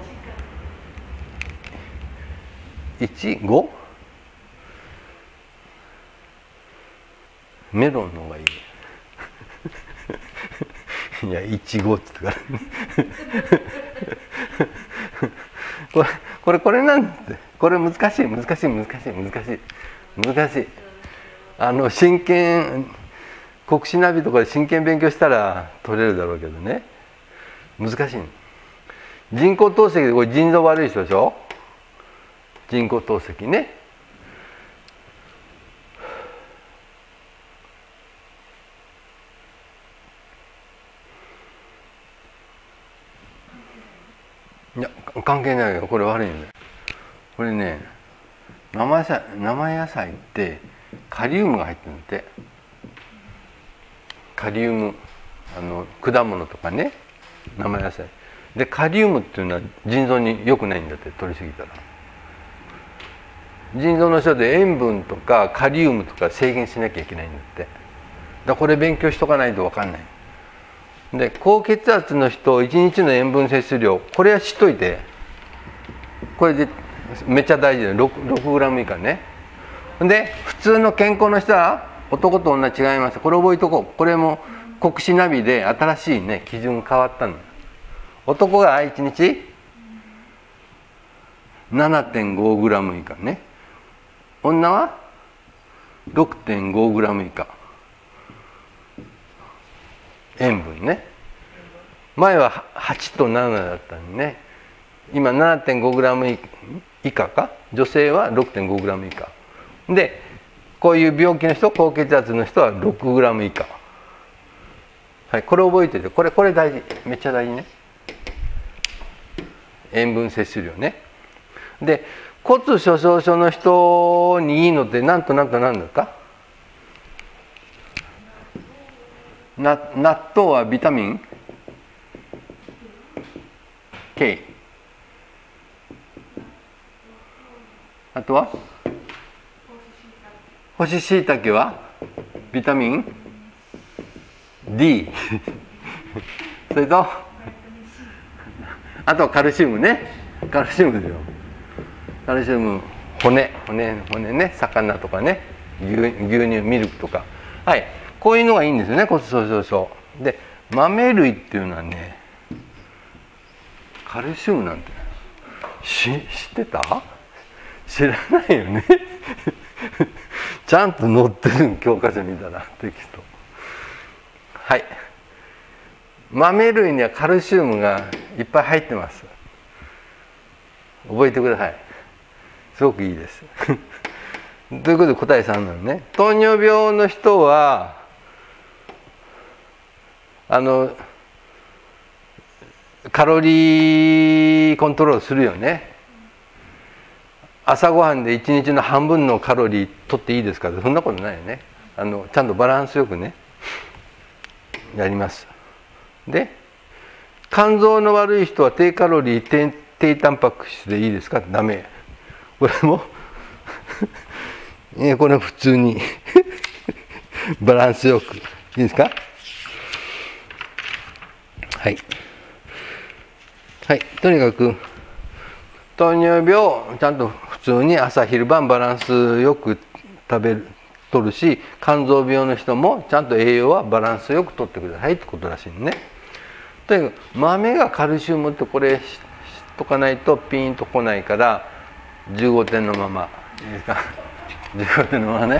いち、ご? メロンの方がいい。いや、いちごって言ったからこれ、これ、これなんて、これ難しい、難しい、難しい、難しい、難しい。 あの真剣国試ナビとかで真剣勉強したら取れるだろうけどね、難しい。人工透析でこれ腎臓悪い人でしょ。人工透析ね。いや関係ないよ、これ悪いんだよ。これね、生野菜、生野菜ってカリウムが入ってるんだって。カリウム、あの果物とかね、生野菜でカリウムっていうのは腎臓に良くないんだって、取りすぎたら。腎臓の人で塩分とかカリウムとか制限しなきゃいけないんだって。だからこれ勉強しとかないと分かんない。で高血圧の人いちにちの塩分摂取量、これは知っといて、これでめっちゃ大事だよ。 ろくグラム 以下ね。で普通の健康の人は男と女違います。これ覚えとこう。これも国試ナビで新しいね基準変わったの。男がいちにち ななてんごグラム 以下ね、女は ろくてんごグラム 以下塩分ね。前ははちとななだったんでね、今 ななてんごグラム 以下か、女性は ろくてんごグラム 以下で、こういう病気の人、高血圧の人は ろくグラム 以下。はい、これ覚えてて、これこれ大事、めっちゃ大事ね。塩分摂取量ね。で骨粗しょう症の人にいいのってなんとなんとなんだった？な納豆はビタミン K、 あとは干し椎茸はビタミン D それとあとはカルシウムね。カルシウムですよ。カルシウム、骨骨骨ね、魚とかね、牛、牛乳ミルクとか、はい、こういうのがいいんですよね、骨粗しょう症で。豆類っていうのはね、カルシウムなんてし知ってた？知らないよねちゃんと載ってる、教科書見たらテキスト。はい、豆類にはカルシウムがいっぱい入ってます。覚えてください。すごくいいですということで答えさんなのね。糖尿病の人はあのカロリーコントロールするよね。朝ごはんでいちにちの半分のカロリー取っていいですかって、そんなことないよね。あのちゃんとバランスよくねやります。で肝臓の悪い人は低カロリー 低, 低タンパク質でいいですかって、ダメ。これもえこれ普通にバランスよくいいですか。はいはい、とにかく糖尿病ちゃんと普通に朝昼晩バランスよく食べるとるし、肝臓病の人もちゃんと栄養はバランスよくとってくださいってことらしいね。とにかく豆がカルシウムってこれ知っとかないとピンとこないから、じゅうごてんのままいいですかじゅうごてんのままね。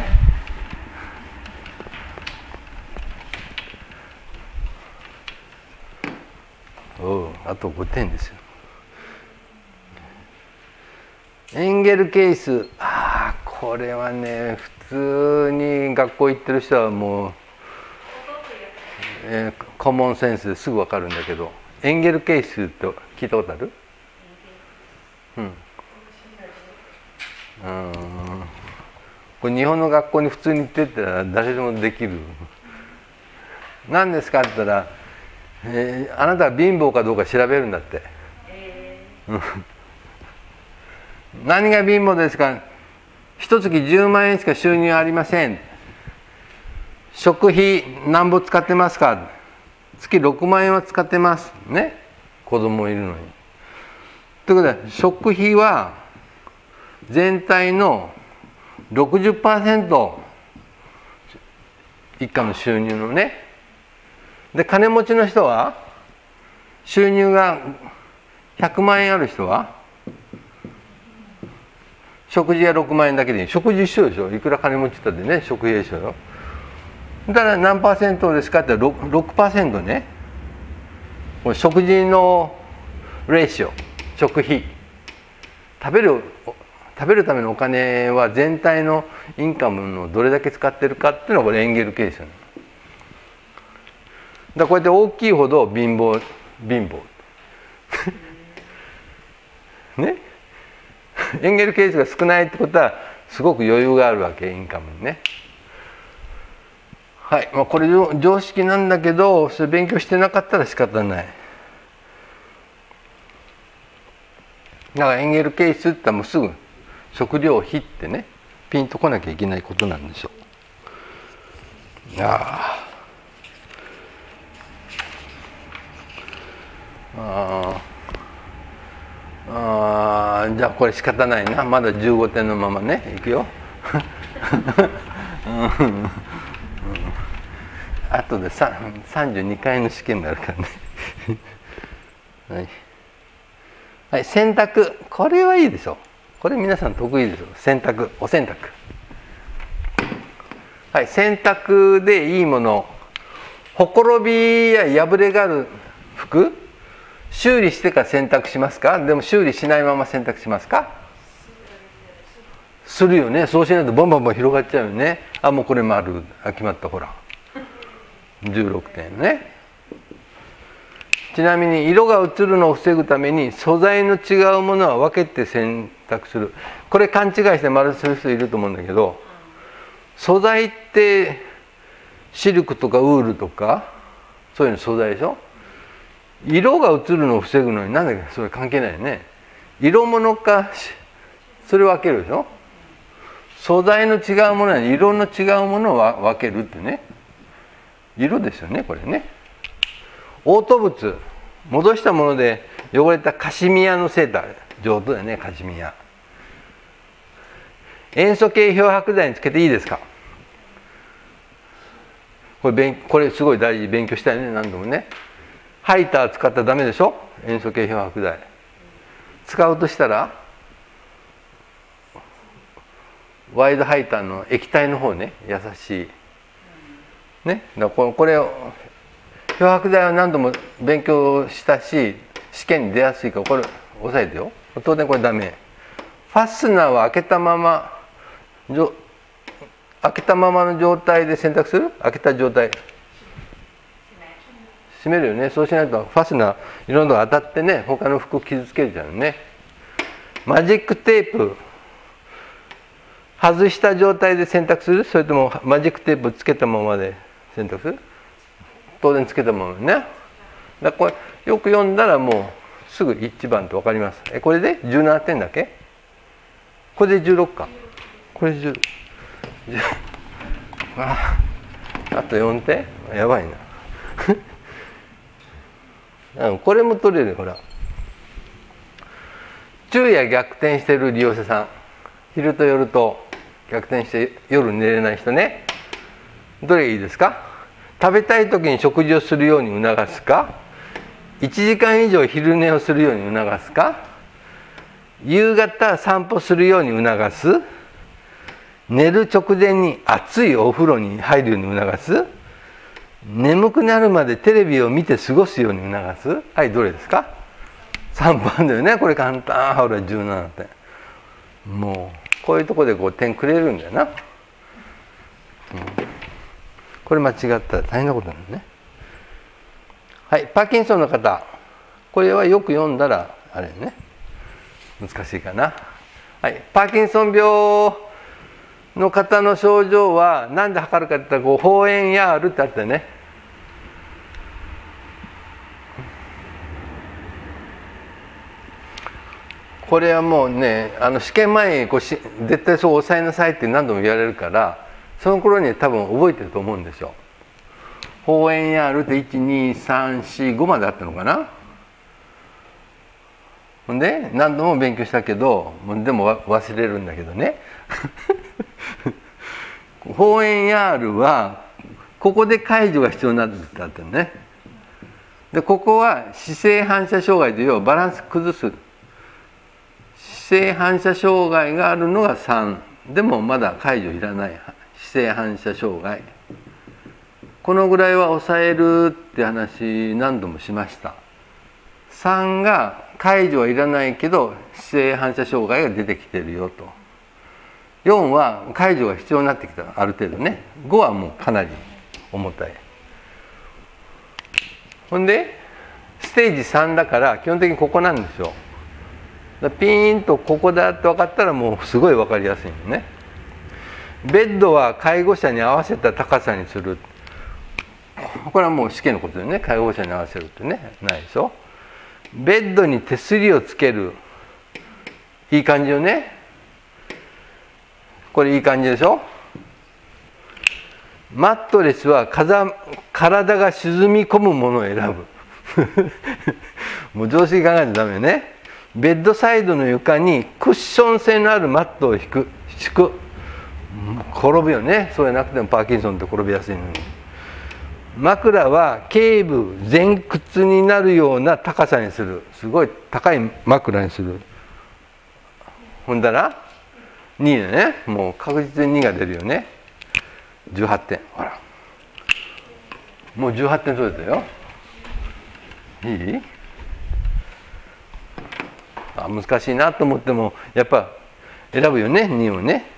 おう、あとごてんですよ。エンゲル係数、ああこれはね、普通に学校行ってる人はもう、えー、コモンセンスですぐ分かるんだけど、エンゲル係数って聞いたことある？うん。うん。これ日本の学校に普通に行ってったら誰でもできる。何ですかって言ったら、えー、あなたは貧乏かどうか調べるんだって。何が貧乏ですか？一月じゅうまんえんしか収入ありません。食費何ぼ使ってますか？月ろくまんえんは使ってますね、子供いるのに。ということで食費は全体の ろくじゅっパーセント 一家の収入のね。で金持ちの人は、収入がひゃくまんえんある人は食事がろくまんえんだけでいい。食事一緒でしょ。いくら金持ちだってね、食費一緒よ。だから何パーセントですかって 6%, ろくパーセントね。これ食事のレーシオ、食費、食べる食べるためのお金は全体のインカムのどれだけ使ってるかっていうのがこれエンゲル係数。だからこうやって大きいほど貧乏貧乏ね。エンゲル係数が少ないってことはすごく余裕があるわけ、インカムにね。はい、まあ、これ常識なんだけど、それ勉強してなかったら仕方ない。だからエンゲル係数ってもうすぐ食料費ってね、ピンとこなきゃいけないことなんでしょう。ああああ、じゃあこれ仕方ないな。まだじゅうごてんのままね、いくよ。うんうん、あとでさんじゅうにかいの試験があるからね。はい、はい、洗濯、これはいいでしょ。これ皆さん得意でしょ。洗濯、お洗濯。はい、洗濯でいいもの、ほころびや破れがある服、修理してから洗濯しますか？でも修理しないまま洗濯しますか？するよね。そうしないとボンボンボン広がっちゃうよね。あ、もうこれ丸、あ、決まった、ほらじゅうろくてんね。ちなみに色が移るのを防ぐために素材の違うものは分けて洗濯する。これ勘違いして丸する人いると思うんだけど、素材ってシルクとかウールとかそういうの素材でしょ。色が移るのを防ぐのになんだっけ、それ関係ないよね。色物かそれ分けるでしょ。素材の違うものや色の違うものを分けるってね、色ですよね、これね。嘔吐物、戻したもので汚れたカシミヤのセーター、上手だよね、カシミヤ。塩素系漂白剤につけていいですか？これ勉これすごい大事、勉強したいね、何度もね。ハイター使ったらダメでしょ、塩素系漂白剤。使うとしたらワイドハイターの液体の方ね、優しいね。だからこれを漂白剤は何度も勉強したし試験に出やすいから、これ押さえてよ。当然これダメ。ファスナーは開けたまま開けたままの状態で洗濯する？開けた状態閉めるよね。そうしないとファスナーいろんなのが当たってね、他の服傷つけちゃうね。マジックテープ外した状態で洗濯する？それともマジックテープつけたままで洗濯する？当然つけたままね。だからこれよく読んだらもうすぐいちばんって分かります。えこれでじゅうななてんだけ？これでじゅうろくか。これでじゅう、じゅうああとよんてんやばいな。これも取れる。ほら昼夜逆転してる利用者さん、昼と夜と逆転して夜寝れない人ね。どれがいいですか？食べたい時に食事をするように促すか、いちじかん以上昼寝をするように促すか、夕方散歩するように促す、寝る直前に熱いお風呂に入るように促す、眠くなるまでテレビを見て過ごすように促す。はい、どれですか？さんばんだよね。これ簡単。ほらじゅうななてん。もうこういうとこでこう点くれるんだよな、うん、これ間違ったら大変なことなのね。はい、パーキンソンの方、これはよく読んだらあれね、難しいかな。はい、パーキンソン病の方の症状は何で測るかって言ったら、こうホーエンヤールってあったよね。これはもうね、あの試験前にこうし絶対そう抑えなさいって何度も言われるから、その頃に多分覚えてると思うんですよ。ホーエンヤールっていちにさんしごまであったのかな。ほんで何度も勉強したけど、でも忘れるんだけどね。ホーエンヤールはここで解除が必要になってたってね。でここは姿勢反射障害で要はバランス崩す。姿性反射障害があるのがさんでもまだ解除いらない姿勢反射障害、このぐらいは抑えるって話何度もしました。さんが解除はいらないけど姿勢反射障害が出てきてるよと。よんは解除が必要になってきた、ある程度ね。ごはもうかなり重たい。ほんでステージさんだから基本的にここなんですよ。ピーンとここだって分かったらもうすごい分かりやすいのね。ベッドは介護者に合わせた高さにする、これはもう試験のことでね、介護者に合わせるってねないでしょ。ベッドに手すりをつける、いい感じよね。これいい感じでしょ。マットレスは風体が沈み込むものを選ぶもう常識考えてダメね。ベッドサイドの床にクッション性のあるマットを引く敷く、転ぶよね。そうじゃなくてもパーキンソンって転びやすいのに。枕は頸部前屈になるような高さにする、すごい高い枕にする。ほんだらにだね。もう確実ににが出るよね。じゅうはってん、ほらもうじゅうはってん取れたよ。いい？あ、難しいなと思ってもやっぱ選ぶよね、にをね。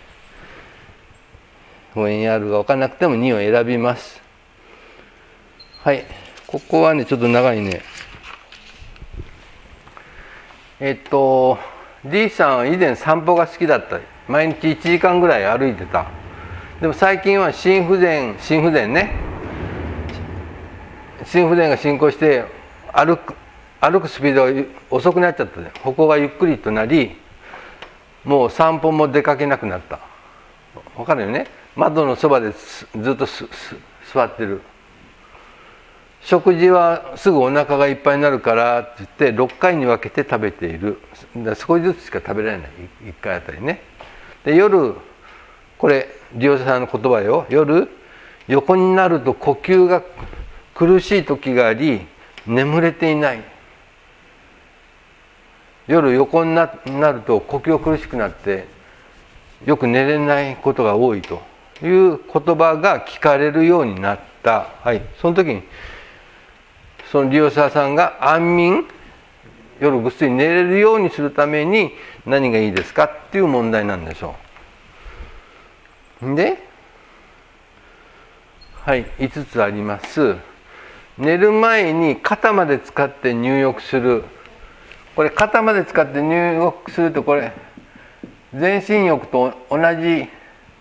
ごえんアールが分からなくてもにを選びます。はい、ここはねちょっと長いね。えっと D さんは以前散歩が好きだった。毎日いちじかんぐらい歩いてた。でも最近は心不全心不全ね心不全が進行して歩く歩くスピードが遅くなっちゃった。歩行がゆっくりとなり、もう散歩も出かけなくなった。わかるよね。窓のそばでずっとすす座ってる。食事はすぐお腹がいっぱいになるからって言ってろっかいに分けて食べている。少しずつしか食べられない、いっかいあたりね。で夜、これ利用者さんの言葉よ。夜横になると呼吸が苦しい時があり眠れていない。夜横になると呼吸が苦しくなってよく寝れないことが多いという言葉が聞かれるようになった。はい、その時にその利用者さんが安眠、夜ぐっすり寝れるようにするために何がいいですかっていう問題なんでしょう。で、はい、いつつあります。寝る前に肩まで使って入浴する。これ肩まで使って入浴すると、これ全身浴と同じ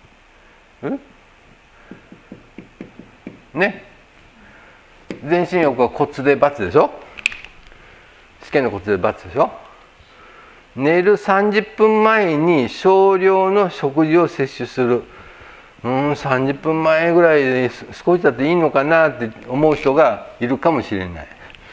ね。全身浴は骨で×でしょ。試験の骨で×でしょ。寝るさんじゅっぷんまえに少量の食事を摂取する。うんさんじゅっぷんまえぐらいで少しだっていいのかなって思う人がいるかもしれない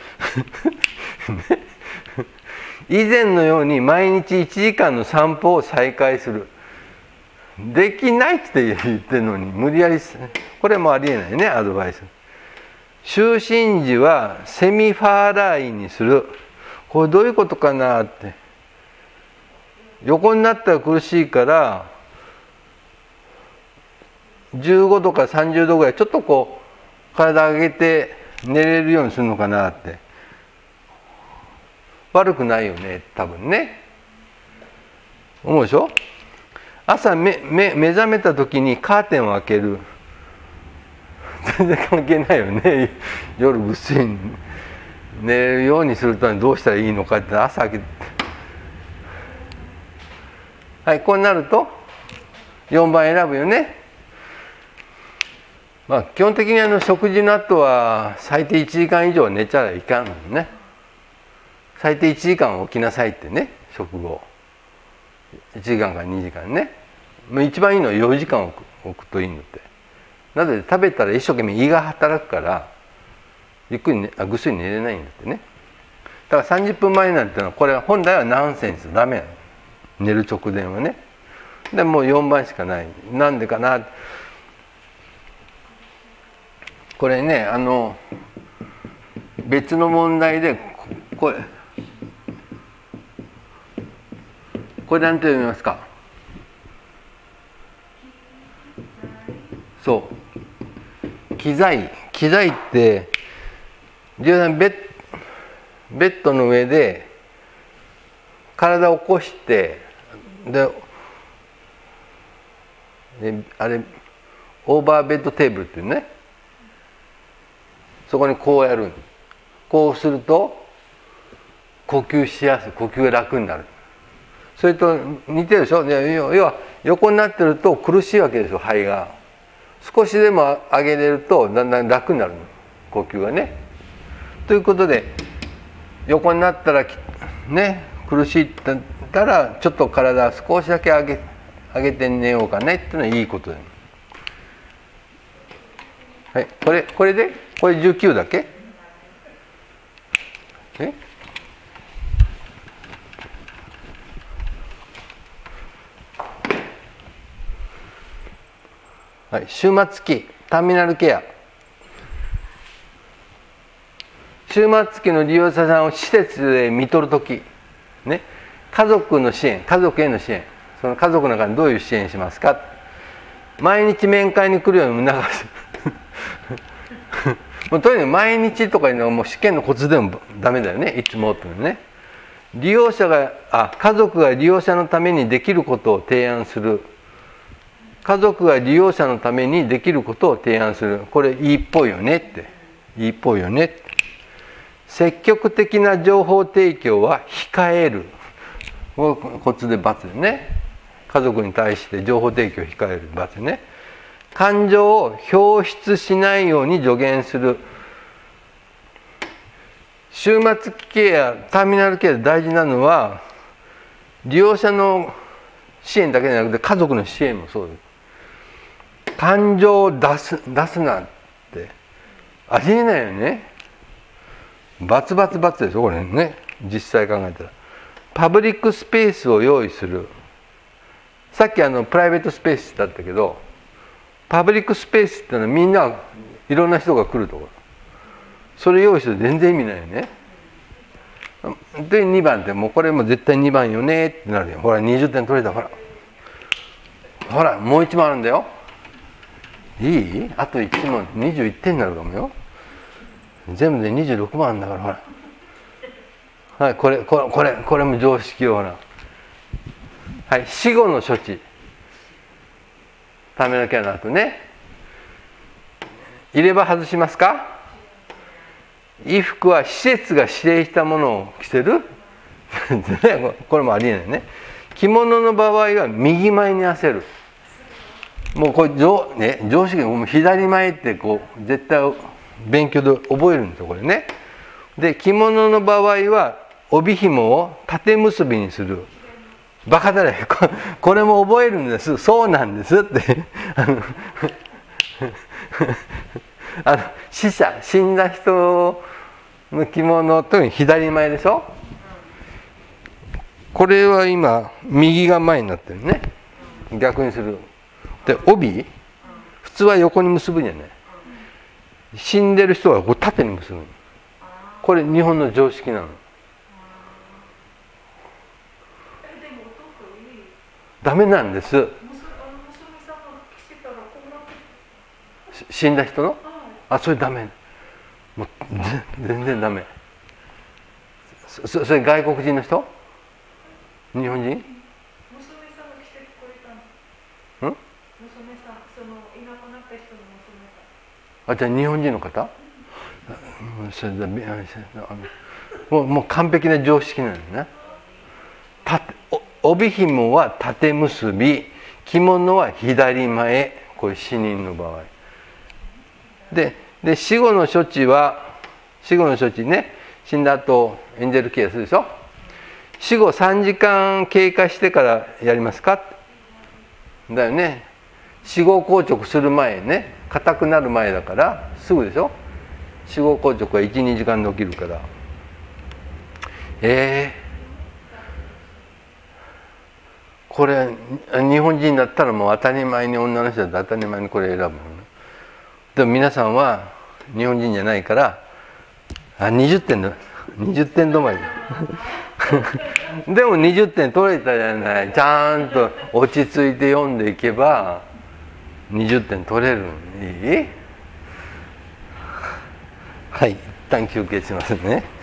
以前のように毎日いちじかんの散歩を再開する。できないって言ってるのに無理やり、これもありえないね、アドバイス。就寝時はセミファーラインにする。これどういうことかなって。横になったら苦しいからじゅうごどかさんじゅうどぐらいちょっとこう体上げて寝れるようにするのかなって。悪くないよね多分ね。思うでしょ。朝目目目覚めた時にカーテンを開ける。全然関係ないよね。夜ぐっすり寝れるようにするためにどうしたらいいのかって朝開けて、はい、こうなるとよんばん選ぶよね。まあ基本的にあの食事の後は最低いちじかん以上寝ちゃいかんのね。最低いちじかん起きなさいってね、食後いちじかんからにじかんね。一番いいのはよじかん置く、置くといいんだって。なぜ食べたら一生懸命胃が働くからゆっくり、ね、あぐっすり寝れないんだってね。だからさんじゅっぷんまえなんてのはこれは本来はナンセンス、ダメなの、寝る直前はね。でもうよんばんしかない。なんでかな。これね、あの別の問題でこれこれ何て読みますか？そう機材機材ってベッベッドの上で体を起こしてでであれオーバーベッドテーブルっていうね、そこにこうやる。こうすると呼吸しやすい、呼吸が楽になる。それと似てるでしょ。要は横になってると苦しいわけですよ、肺が。少しでも上げれるとだんだん楽になるの、呼吸がね。ということで横になったらね苦しいって言ったらちょっと体少しだけ上げ上げて寝ようかねっていうのはいいことだよ。はい、これこれでこれじゅうきゅうだけ？え？はい、終末期ターミナルケア。終末期の利用者さんを施設で見とるとき、ね、家族の支援、家族への支援、その家族の中にどういう支援しますか。毎日面会に来るように促す。もうとにかく毎日とかいうのはもう試験のコツでもダメだよね、いつもっていうのね。利用者があ家族が利用者のためにできることを提案する。家族が利用者のためにできることを提案する。これいいっぽいよねって。いいっぽいよねって。積極的な情報提供は控える。コツで×でね。家族に対して情報提供を控える×でね。感情を表出しないように助言する。終末期ケア、ターミナルケアで大事なのは利用者の支援だけじゃなくて家族の支援もそうです。感情を出す出すなってありえないよね。バツバツバツでしょこれね、実際考えたら。パブリックスペースを用意する。さっきあのプライベートスペースだったけど、パブリックスペースってのはみんないろんな人が来るところ。それ用意すると全然意味ないよね。でにばんってもうこれも絶対にばんよねってなるよ。ほらにじゅってん取れた。ほらほらもういちもんあるんだよ。いい？あといちもんにじゅういってんになるかもよ。全部でにじゅうろくまんあるんだから。ほらはいこれこれこれこれも常識よ。ほらはい死後の処置。ターミナルケアの後ね、入れ歯外しますか？衣服は施設が指定したものを着せるこれもありえないね。着物の場合は右前に合わせる。もうこれ常、ね、常識も左前ってこう絶対勉強で覚えるんですよこれね。で着物の場合は帯紐を縦結びにする。バカだねこれも覚えるんです。そうなんですってあのあの死者死んだ人の着物という左前でしょ。これは今右が前になってるね。逆にする。で帯普通は横に結ぶんじゃない。死んでる人はこう縦に結ぶ。これ日本の常識なの。ダメなんです。死んだ人のあそれダメ。もう全然ダメ。そ, それ外国人の人？日本人？娘さんが来てくれたの。ん？娘さん、そのいなくなった人の娘さん。あ、じゃあ日本人の方？それだもうもう完璧な常識なんだね。た帯紐は縦結び、着物は左前。これ死人の場合。でで死後の処置は死後の処置ね、死んだ後エンジェルケアするでしょ。死後さんじかん経過してからやりますかだよね。死後硬直する前ね、硬くなる前だからすぐでしょ。死後硬直はいち、にじかんで起きるから。えー、これ日本人だったらもう当たり前に、女の人だったら当たり前にこれ選ぶのね。でも皆さんは日本人じゃないからあにじゅってんだにじゅってん止まりでもにじゅってん取れたじゃない。ちゃんと落ち着いて読んでいけばにじゅってん取れる。いい？はい、一旦休憩しますね。